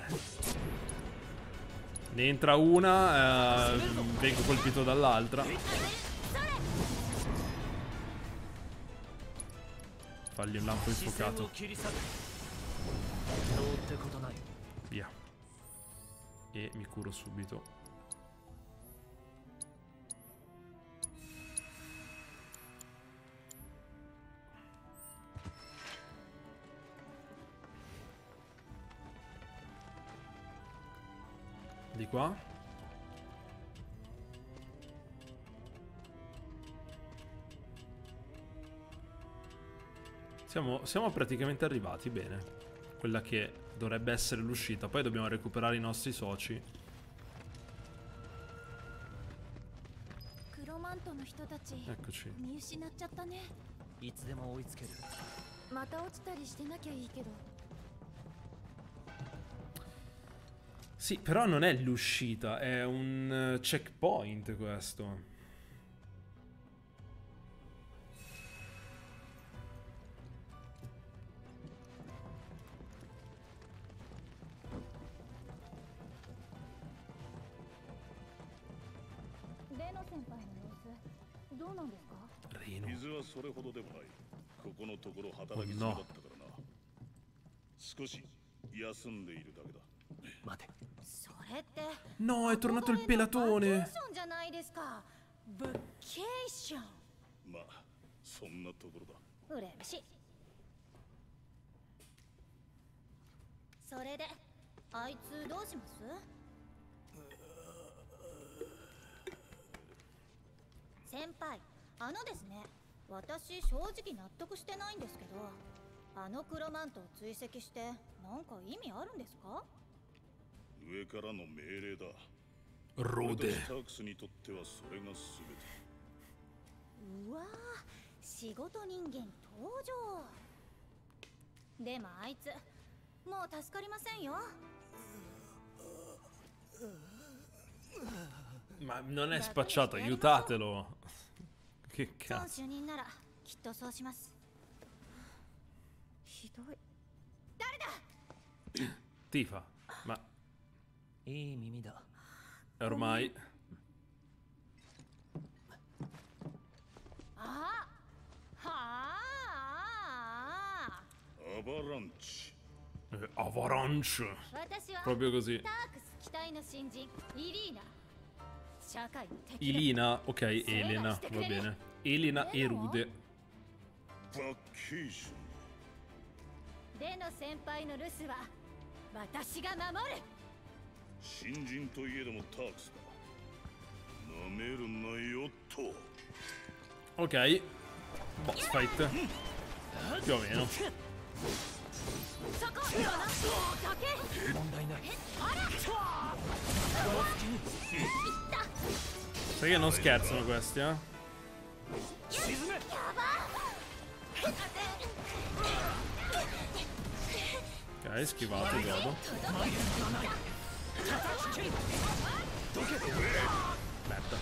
Ne entra una, eh, vengo colpito dall'altra. Fagli un lampo infuocato. Via. E mi curo subito. Di qua. Siamo, siamo praticamente arrivati, bene. Quella che dovrebbe essere l'uscita. Poi dobbiamo recuperare i nostri soci. Eccoci. Sì, però non è l'uscita, è un checkpoint questo. Reno. Oh no. No, è tornato il pelatone. Senpai, あのですね、私正直納得してないんですけど、あのクロマントを追跡してなんか意味あるんですか？ 上からの命令だ。 ロデ。 タークスにとってはそれがすべて。 うわー、仕事人間登場。でもあいつ、もう助かりませんよ。 Ma non è spacciato, aiutatelo. Che cazzo. Tifa, ma ormai Avalanche. eh, Avalanche. Proprio così. Elina, ok, Elena, va bene. Elena e Rude. Vacation. Shinjin to iedomo Tax da. Nameru nai to. Ok. Boss fight. Più o meno. Sai che non scherzano questi, eh? Ok, schivato, godo. Merda.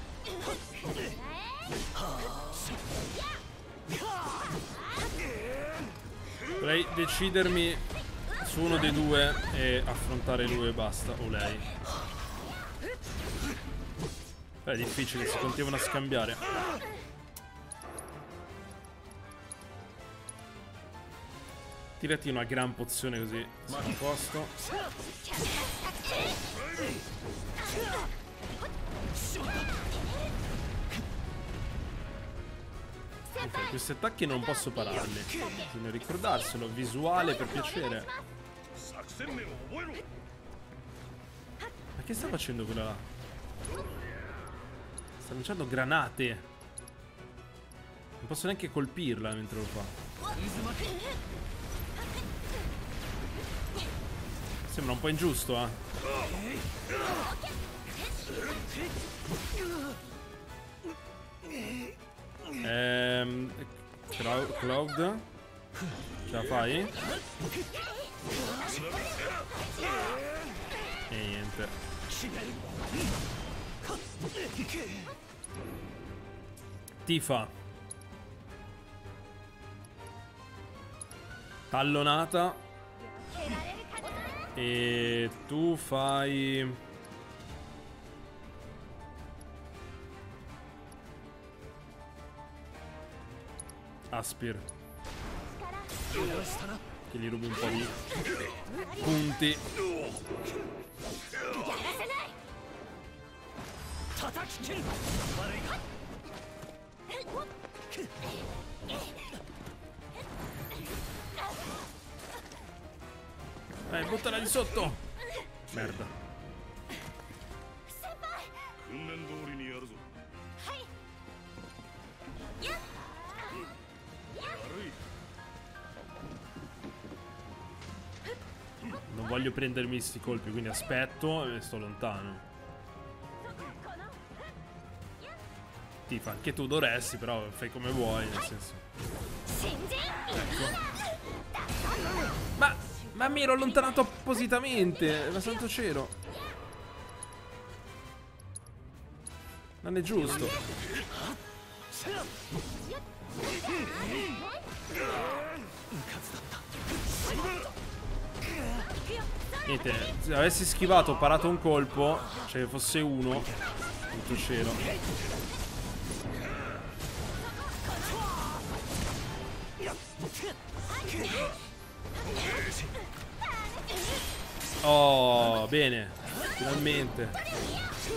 Dovrei decidermi su uno dei due e affrontare lui e basta. O lei. Beh, è difficile, si continuano a scambiare. Tirati una gran pozione così siamo a posto. Ok, questi attacchi non posso pararli. Bisogna ricordarselo. Visuale per piacere. Ma che sta facendo quella là? Sta lanciando granate. Non posso neanche colpirla mentre lo fa. Sembra un po' ingiusto, eh. Ehm... Cloud? Ce la fai? E niente. Tifa. Tallonata. E tu fai... Aspir. Che gli rubi un po' di punti. Dai, buttala di sotto. Merda. Non voglio prendermi sti colpi, quindi aspetto e sto lontano. Tifa, anche tu dovresti, però fai come vuoi, nel senso. Ecco. Ma, ma mi ero allontanato appositamente, ma santo cielo. Non è giusto. Niente, se avessi schivato, parato un colpo, cioè fosse uno, tutto cielo. Oh, bene, finalmente.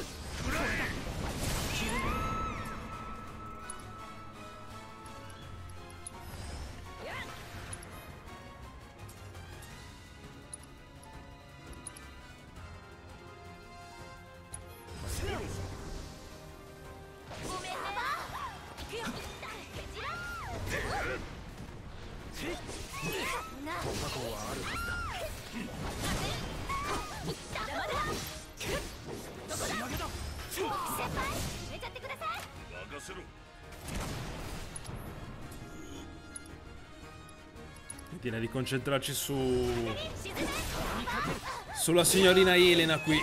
Direi di concentrarci su sulla signorina Elena qui.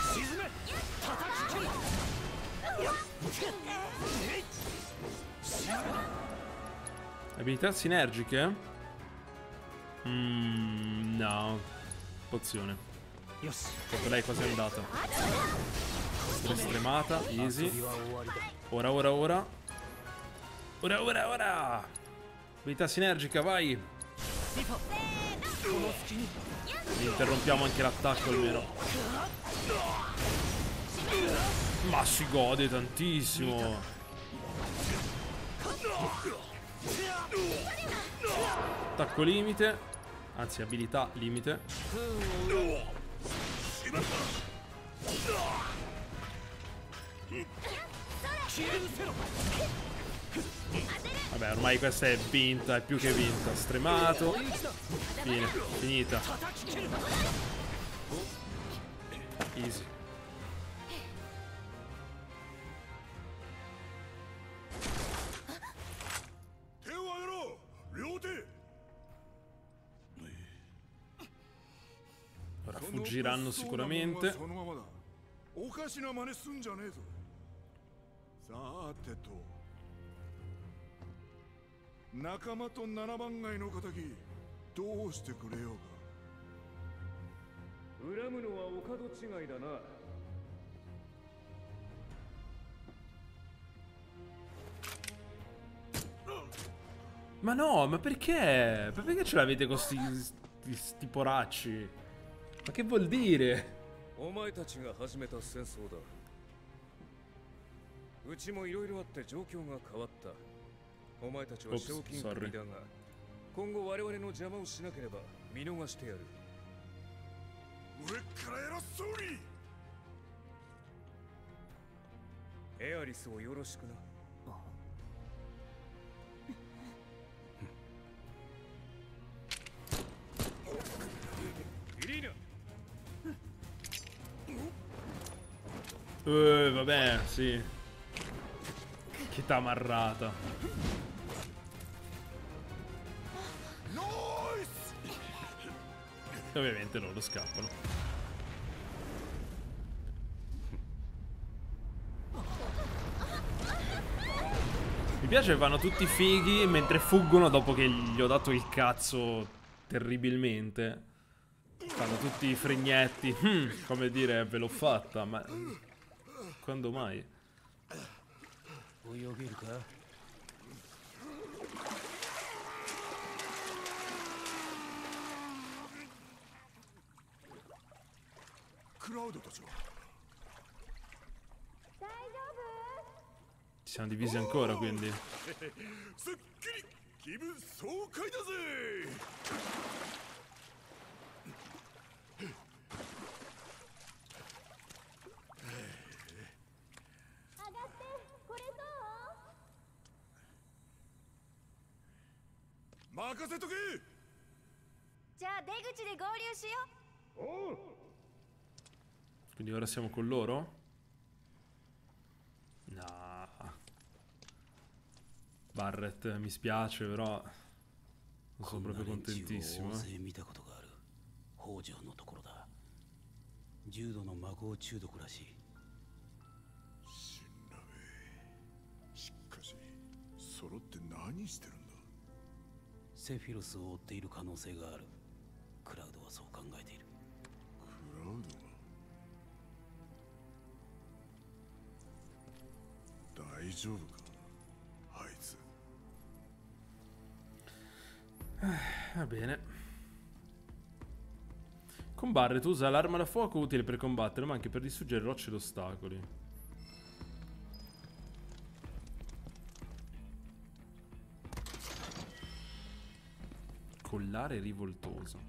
Abilità sinergiche? Mmm, no. Pozione. Proprio lei quasi è andata. Stremata, easy. Ora, ora, ora. Ora, ora, ora. Abilità sinergica, vai. Interrompiamo anche l'attacco almeno. Ma si gode tantissimo. Attacco limite. Anzi, abilità limite. Vabbè, ormai questa è vinta, è più che vinta. Stremato. Fine, finita. Easy. Ora fuggiranno sicuramente. Ma no, ma perché? Ma perché ce l'avete con sti, sti, sti poracci? Ma che vuol dire? Ops, sorry. Eh, vabbè, sì. Che tamarrata. E ovviamente loro scappano. Mi piace che vanno tutti fighi mentre fuggono dopo che gli ho dato il cazzo terribilmente. Fanno tutti i fregnetti. Hmm, come dire, ve l'ho fatta, ma... Quando mai? 泳げるか？ クラウドたちは Ci siamo divisi ancora, quindi. すっきり気分爽快だぜ。 任せとけ。 じゃあ出口で合流しよ Quindi ora siamo con loro? No. Barret, mi spiace, però non sono proprio contentissimo. 大勢見たことがある北条のところだ。重度の魔法中毒らしい。 死んだべ。しかし揃って何してるんだ。 セフィロスを追っている可能性がある。クラウドはそう考えている。 クラウドが大丈夫かあいつ。 Va bene. Con Barret usa l'arma da fuoco utile per combattere, ma anche per distruggere rocce ed ostacoli. Collare rivoltoso.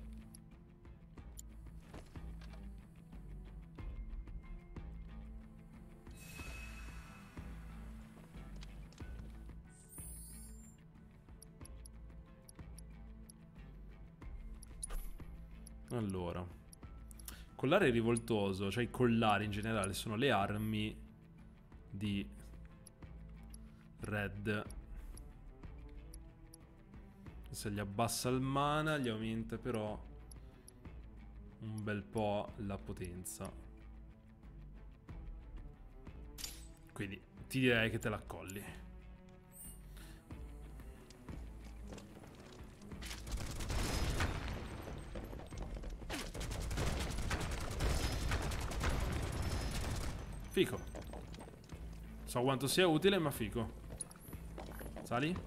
Allora, collare rivoltoso, cioè i collari in generale, sono le armi di Red. Se gli abbassa il mana, gli aumenta però un bel po' la potenza. Quindi ti direi che te la colli. Fico. So quanto sia utile, ma fico. Sali?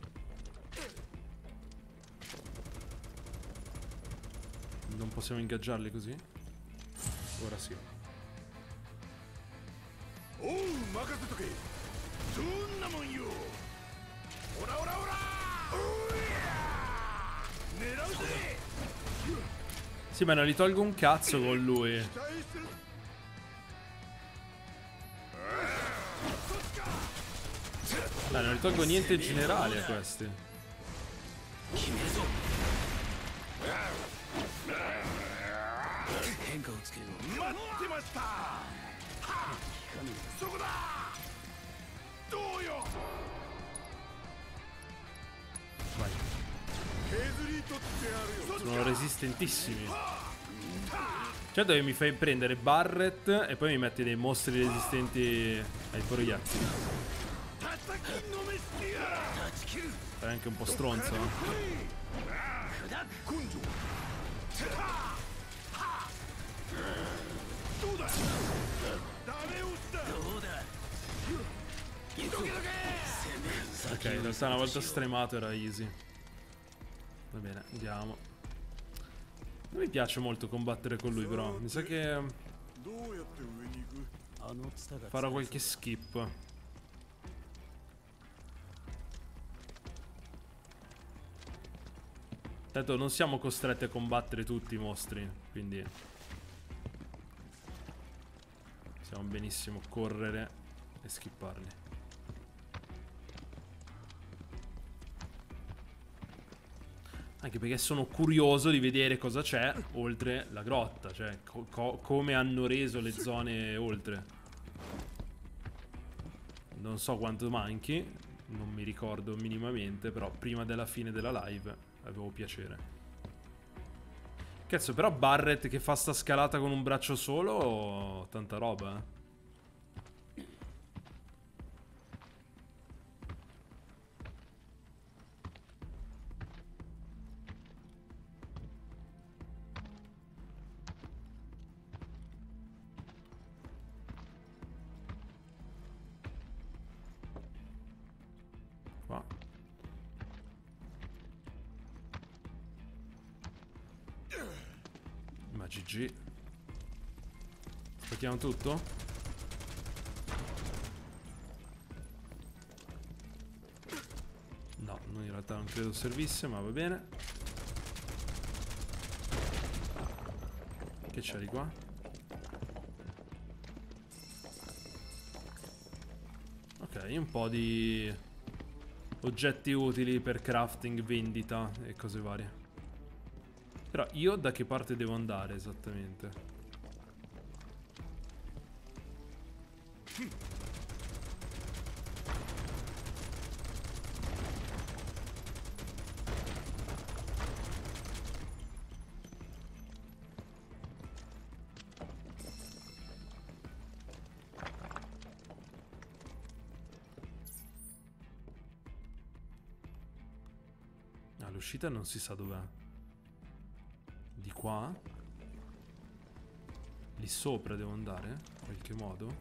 Non possiamo ingaggiarli così? Ora sì. Oh, 任せとけ。どんなもんよ。オラオラオラ。狙うぜ。 Sì, ma non li tolgo un cazzo con lui. Dai, non li tolgo niente in generale a questi. Vai. Sono resistentissimi. Certo che mi fai prendere Barret e poi mi metti dei mostri resistenti ai proiettili. È anche un po' stronzo, eh? Ok, in realtà una volta stremato era easy. Va bene, andiamo. Non mi piace molto combattere con lui, però mi sa che farò qualche skip. Tanto non siamo costretti a combattere tutti i mostri, quindi possiamo benissimo correre e skipparli. Anche perché sono curioso di vedere cosa c'è oltre la grotta, cioè co co come hanno reso le zone oltre. Non so quanto manchi, non mi ricordo minimamente, però prima della fine della live avevo piacere. Cazzo, però Barret che fa sta scalata con un braccio solo, tanta roba, eh. Ma G G. Spacchiamo tutto? No, non in realtà non credo servisse, ma va bene. Che c'è di qua? Ok, un po' di oggetti utili per crafting, vendita e cose varie. Però io da che parte devo andare esattamente? Ah, l'uscita non si sa dov'è. Di qua? Lì sopra devo andare? In qualche modo?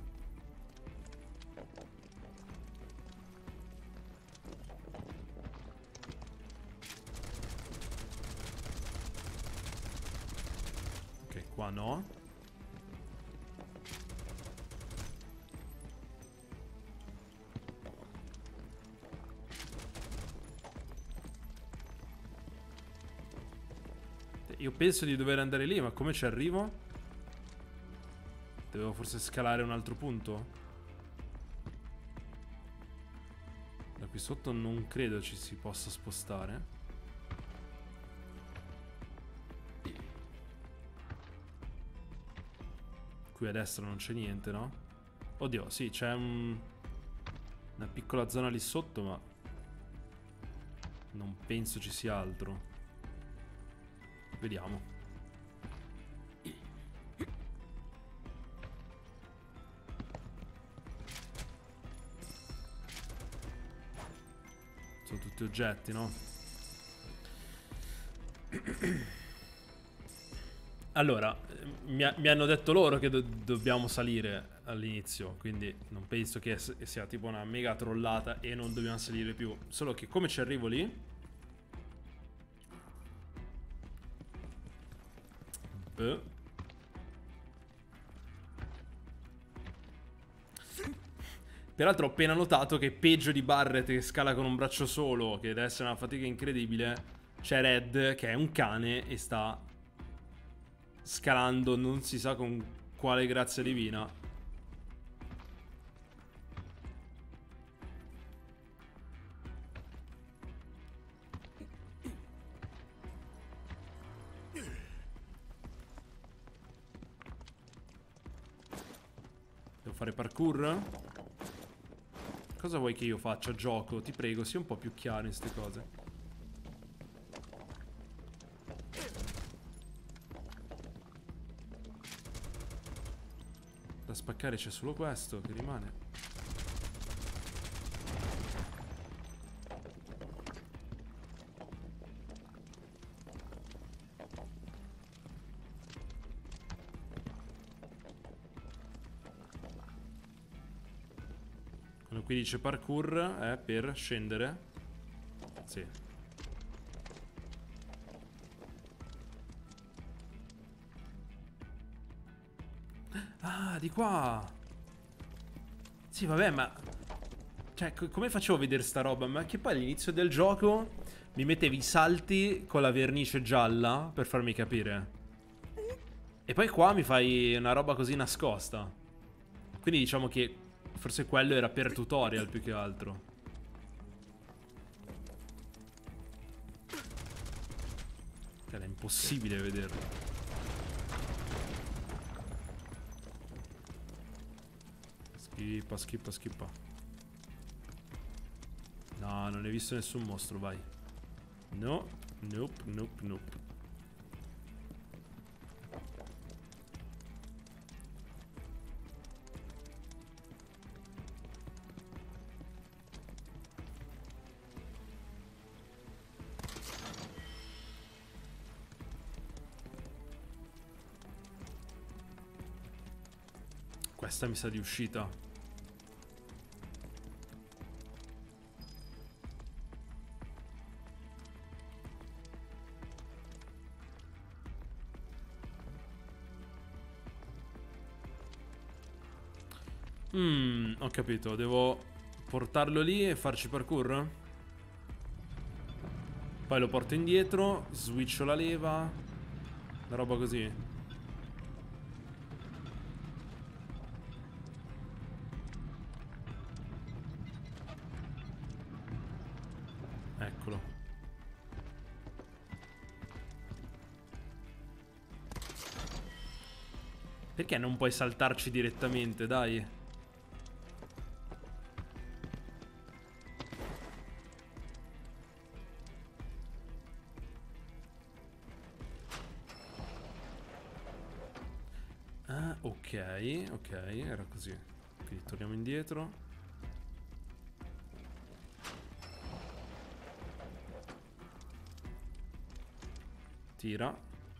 Ok, qua no. Io penso di dover andare lì, ma come ci arrivo? Devo forse scalare un altro punto? Da qui sotto non credo ci si possa spostare. Qui a destra non c'è niente, no? Oddio, sì, c'è un... una piccola zona lì sotto, ma non penso ci sia altro. Vediamo. Sono tutti oggetti, no? Allora, mi, ha, mi hanno detto loro che do, dobbiamo salire all'inizio, quindi non penso che sia tipo una mega trollata e non dobbiamo salire più. Solo che come ci arrivo lì? Beh. Peraltro ho appena notato che peggio di Barret che scala con un braccio solo, che deve essere una fatica incredibile, c'è Red che è un cane e sta scalando non si sa con quale grazia divina. Devo fare parkour? Cosa vuoi che io faccia? Gioco, ti prego, sii un po' più chiaro in queste cose. Da spaccare c'è solo questo che rimane. Quando qui dice parkour è per scendere. Sì. Ah, di qua. Sì, vabbè, ma cioè, co come facevo a vedere sta roba? Ma che poi all'inizio del gioco mi mettevi i salti con la vernice gialla per farmi capire. E poi qua mi fai una roba così nascosta. Quindi diciamo che forse quello era per tutorial più che altro. Era impossibile vederlo. Schippa, schippa, schippa. No, non hai visto nessun mostro, vai. No, nope, nope, nope. Questa mi sa di uscita. Mm, ho capito, devo portarlo lì e farci parkour? Poi lo porto indietro, switcho la leva, una roba così. Eccolo. Perché non puoi saltarci direttamente, dai? Ah, ok, ok, era così. Quindi torniamo indietro. Tira.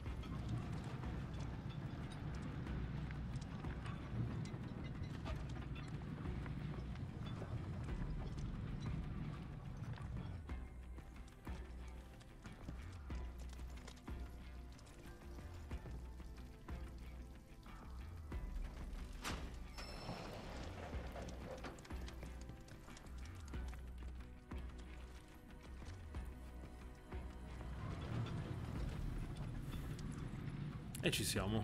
E ci siamo.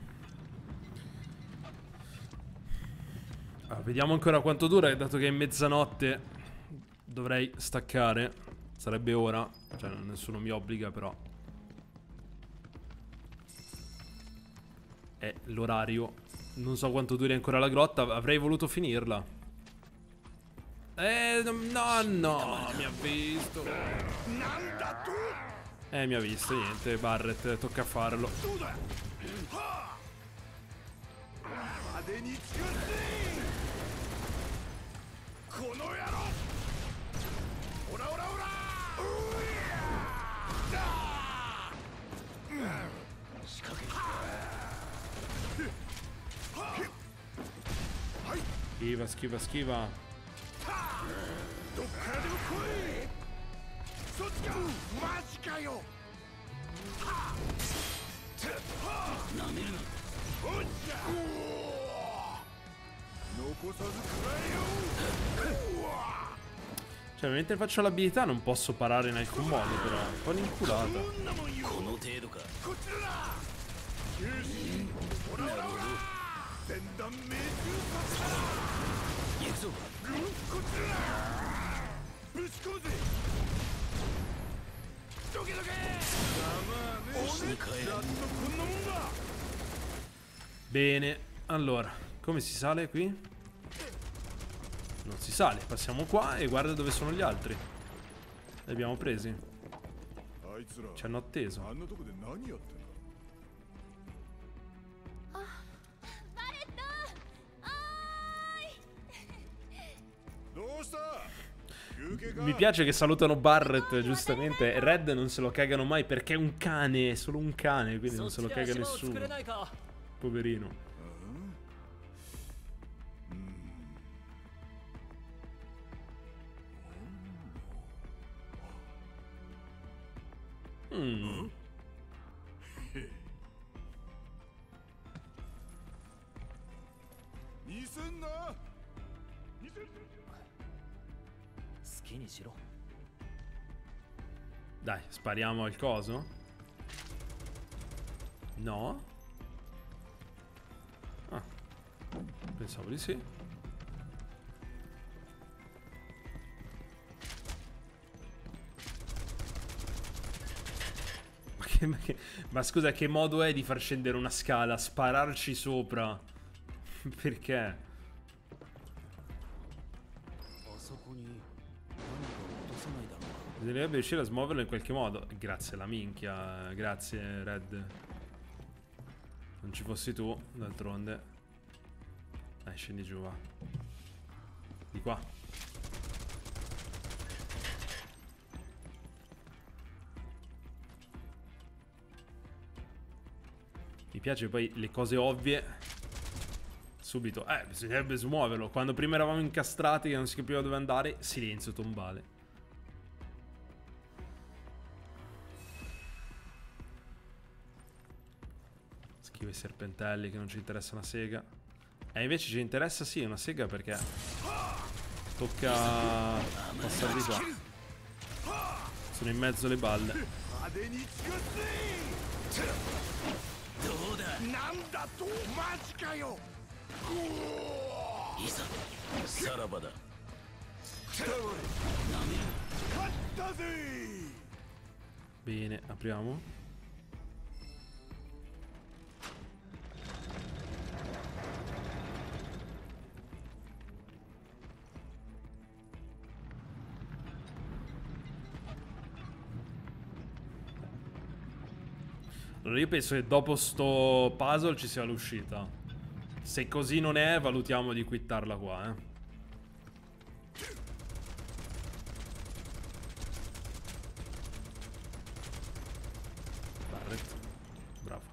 Ah, vediamo ancora quanto dura, dato che è mezzanotte dovrei staccare. Sarebbe ora. Cioè, nessuno mi obbliga, però è l'orario. Non so quanto duri ancora la grotta. Avrei voluto finirla. Eh, no, no, mi ha visto. Eh, mi ha visto, niente, Barret, tocca farlo. Schiva, schiva, schiva. Cioè, mentre faccio l'abilità non posso parare in alcun modo, però è un po' l'inculata. Bene, allora, come si sale qui? Non si sale, passiamo qua e guarda dove sono gli altri. Li abbiamo presi. Ci hanno atteso. Mi piace che salutano Barret, giustamente. Red non se lo cagano mai perché è un cane, è solo un cane, quindi non se lo caga nessuno. Poverino. Mm. Dai, spariamo al coso? No? Ah, pensavo di sì. Ma, che, ma, che, ma scusa, che modo è di far scendere una scala? Spararci sopra? Perché? Bisognerebbe riuscire a smuoverlo in qualche modo. Grazie alla minchia. Grazie, Red. Non ci fossi tu, d'altronde. Dai, scendi giù, va. Di qua. Mi piace poi le cose ovvie. Subito. Eh, bisognerebbe smuoverlo. Quando prima eravamo incastrati che non si capiva dove andare. Silenzio tombale. Schiva i serpentelli che non ci interessa una sega. E invece ci interessa sì una sega perché tocca passare di qua. Sono in mezzo alle balle. Bene, apriamo. Allora io penso che dopo sto puzzle ci sia l'uscita. Se così non è, valutiamo di quittarla qua, eh. Barret. Bravo.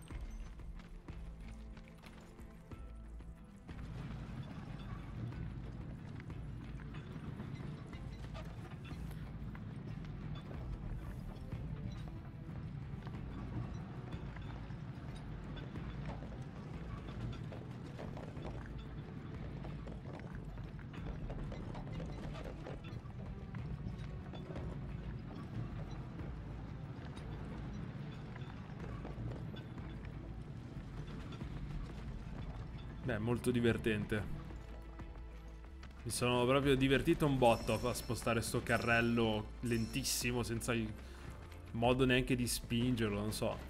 Beh, molto divertente. Mi sono proprio divertito un botto a spostare sto carrello lentissimo, senza il modo neanche di spingerlo, non so.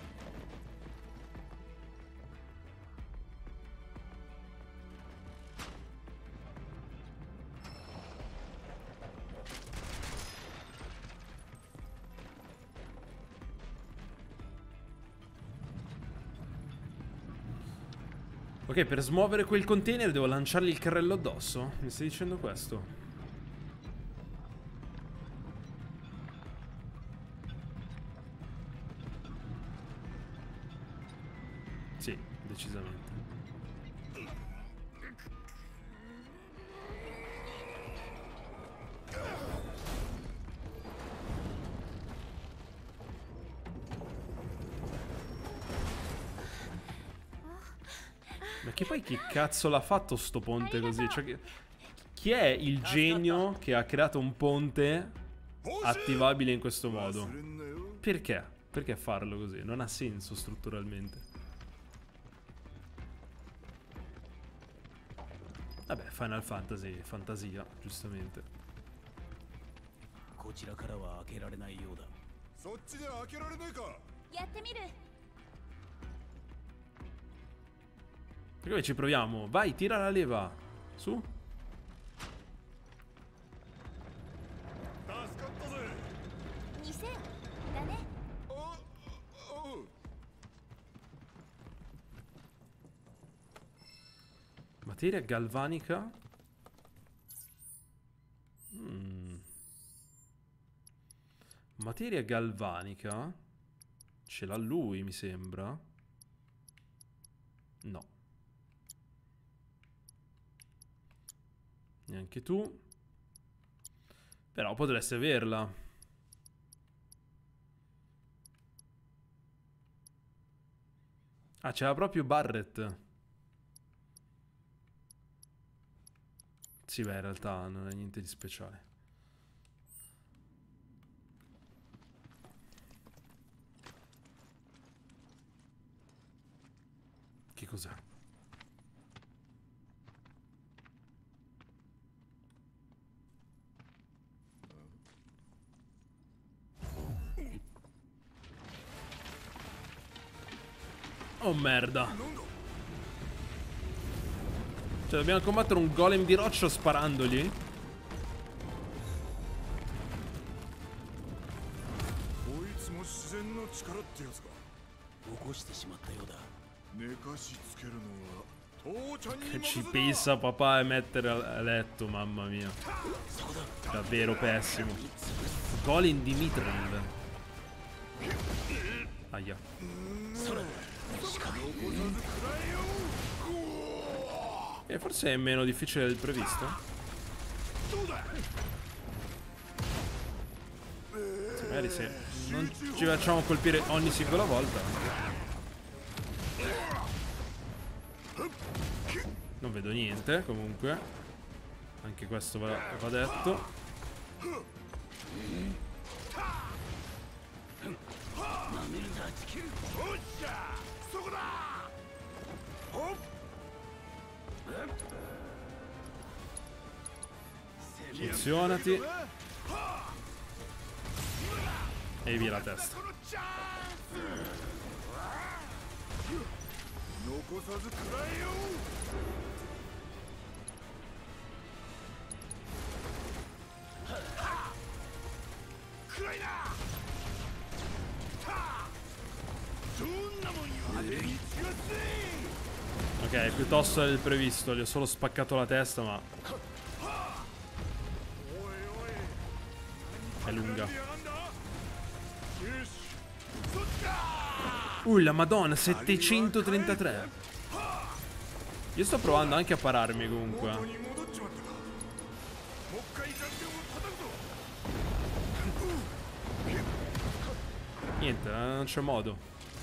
Ok, per smuovere quel container devo lanciargli il carrello addosso? Mi stai dicendo questo? Sì, decisamente. Ma che poi chi cazzo l'ha fatto sto ponte così? Cioè, che... chi è il genio che ha creato un ponte attivabile in questo modo? Perché? Perché farlo così? Non ha senso strutturalmente. Vabbè, Final Fantasy, fantasia, giustamente. Perché ci proviamo? Vai, tira la leva. Su. Materia galvanica. Mm. Materia galvanica. Ce l'ha lui, mi sembra. No. Neanche tu. Però potresti averla. Ah, c'era proprio Barret. Sì, beh, in realtà non è niente di speciale. Che cos'è? Oh merda. Cioè dobbiamo combattere un golem di roccia sparandogli? Che ci pensa papà a mettere a letto, mamma mia. Davvero pessimo. Golem di Mithril. Aia. E forse è meno difficile del previsto. Sì, magari se non ci facciamo colpire ogni singola volta. Non vedo niente, comunque. Anche questo va, va detto. Posizionati. E via la testa. Ok, piuttosto del previsto. Gli ho solo spaccato la testa, ma è lunga. Uh, la madonna, settecentotrentatré. Io sto provando anche a pararmi comunque. Niente, non c'è modo.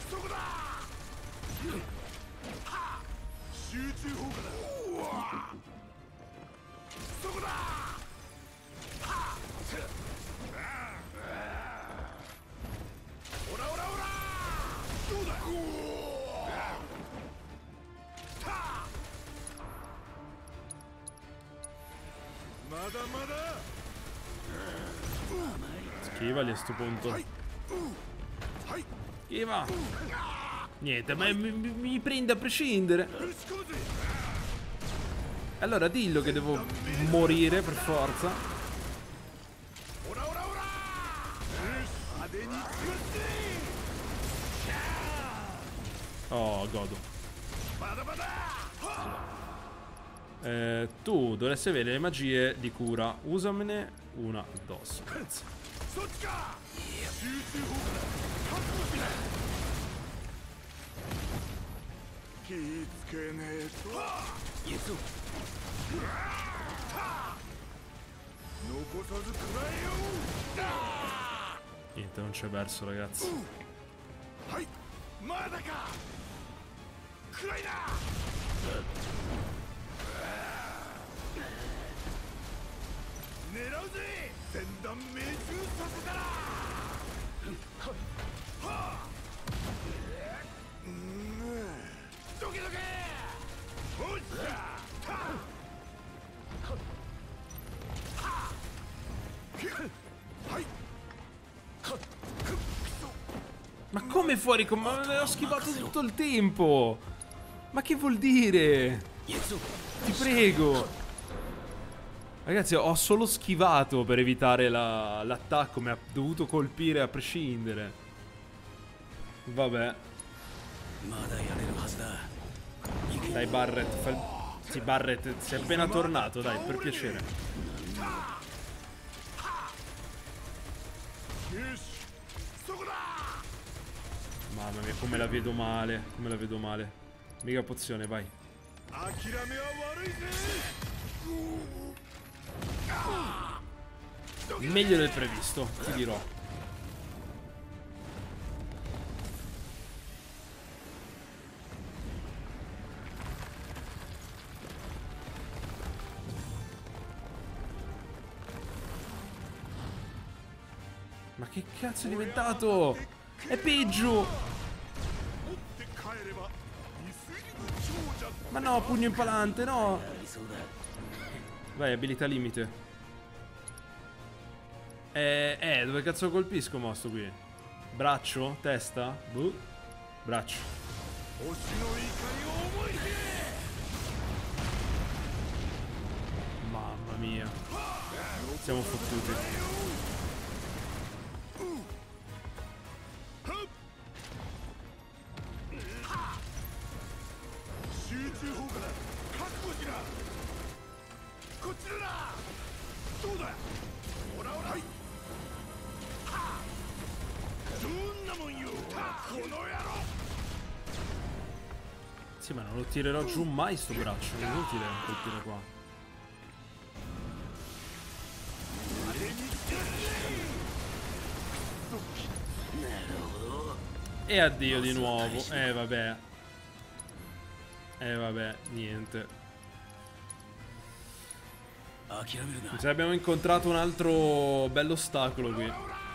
Schivali a sto punto. Schiva. Niente, ma mi, mi, mi prende a prescindere. Allora dillo che devo morire per forza. Oh, godo. Eh, tu dovresti avere le magie di cura. Usamene una addosso. Grazie. Niente, non c'è verso, ragazzi. Ma come fuori? Ma l'ho schivato tutto il tempo. Ma che vuol dire? Ti prego. Ragazzi, ho solo schivato per evitare l'attacco. Mi ha dovuto colpire a prescindere. Vabbè. Dai Barret, fa il... Sì, Barret, sei appena tornato, dai, per piacere. Mamma mia, come la vedo male. Come la vedo male. Mega pozione, vai. Meglio del previsto, ti dirò. Ma che cazzo è diventato? È peggio! Ma no, pugno impalante, no! Vai, abilità limite. Eh, eh, dove cazzo colpisco mo sto qui? Braccio? Testa? Buh. Braccio. Mamma mia. Siamo fottuti. Sì, ma non lo tirerò giù mai sto braccio. È inutile colpire qua. E addio di nuovo. Eh vabbè. Eh vabbè, niente. Mi sa abbiamo incontrato un altro bello ostacolo qui.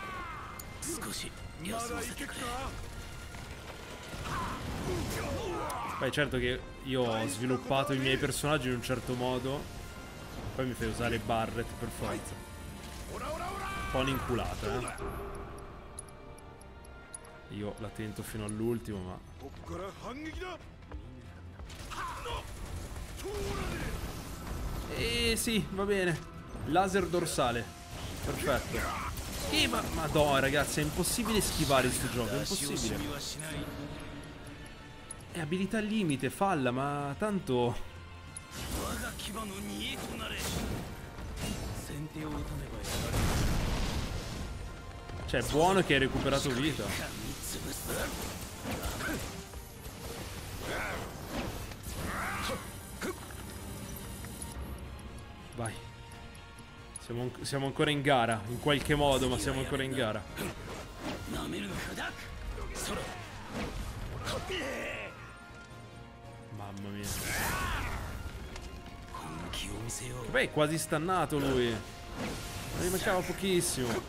Poi certo che io ho sviluppato i miei personaggi in un certo modo, poi mi fai usare Barret per forza. Un po' un'inculata, eh. Io la tento fino all'ultimo, ma... Eh sì, va bene. Laser dorsale. Perfetto. Eh, ma... Madonna, ragazzi, è impossibile schivare in sto gioco, è impossibile. È abilità al limite, falla, ma tanto... Cioè, è buono che hai recuperato vita. Vai. Siamo, siamo ancora in gara, in qualche modo, ma siamo ancora in gara. Mamma mia. Beh, è quasi stannato lui. Mi mancava pochissimo.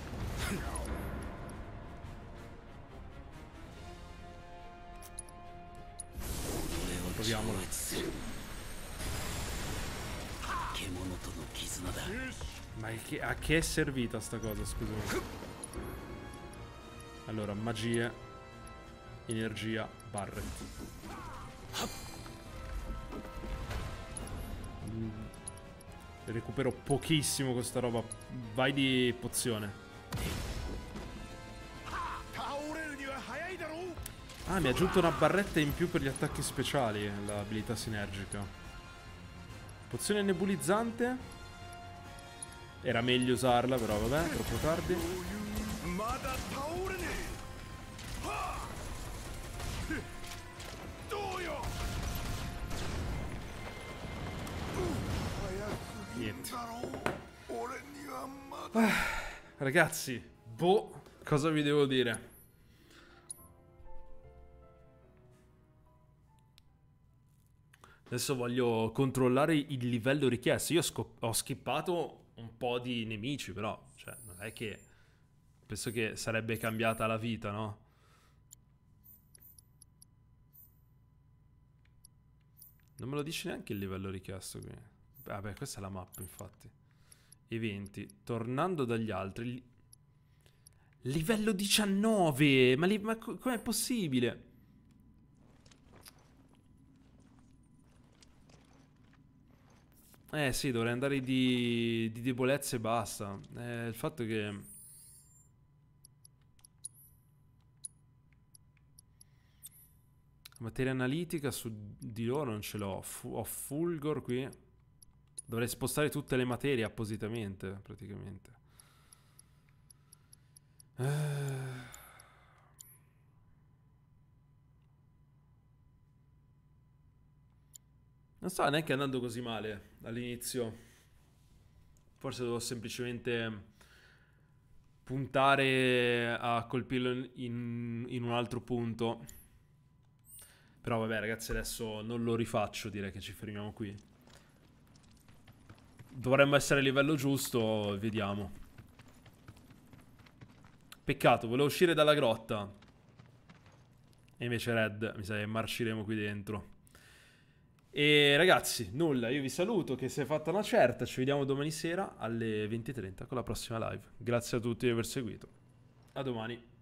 Proviamolo. Ma che, a che è servita sta cosa, scusami? Allora, magia, energia, Barret. Mm. Recupero pochissimo questa roba. Vai di pozione. Ah, mi ha aggiunto una barretta in più per gli attacchi speciali, l'abilità sinergica. Pozione nebulizzante. Era meglio usarla, però vabbè, troppo tardi. Niente. Ah, ragazzi, boh, cosa vi devo dire? Adesso voglio controllare il livello richiesto. Io ho skippato un po' di nemici, però, cioè, non è che... Penso che sarebbe cambiata la vita, no? Non me lo dice neanche il livello richiesto qui. Vabbè, questa è la mappa, infatti. Eventi. Tornando dagli altri. Livello diciannove! Ma, li... Ma com'è possibile? Eh sì, dovrei andare di, di debolezza e basta. Eh, il fatto che... Materia analitica su di loro non ce l'ho. Ho Fulgor qui. Dovrei spostare tutte le materie appositamente, praticamente. Eh... Non sto neanche andando così male all'inizio. Forse devo semplicemente puntare a colpirlo in, in un altro punto. Però vabbè, ragazzi, adesso non lo rifaccio, direi che ci fermiamo qui. Dovremmo essere a livello giusto, vediamo. Peccato, volevo uscire dalla grotta. E invece Red, mi sa che marciremo qui dentro. E ragazzi, nulla, io vi saluto, che si è fatta una certa. Ci vediamo domani sera alle venti e trenta con la prossima live. Grazie a tutti di aver seguito. A domani.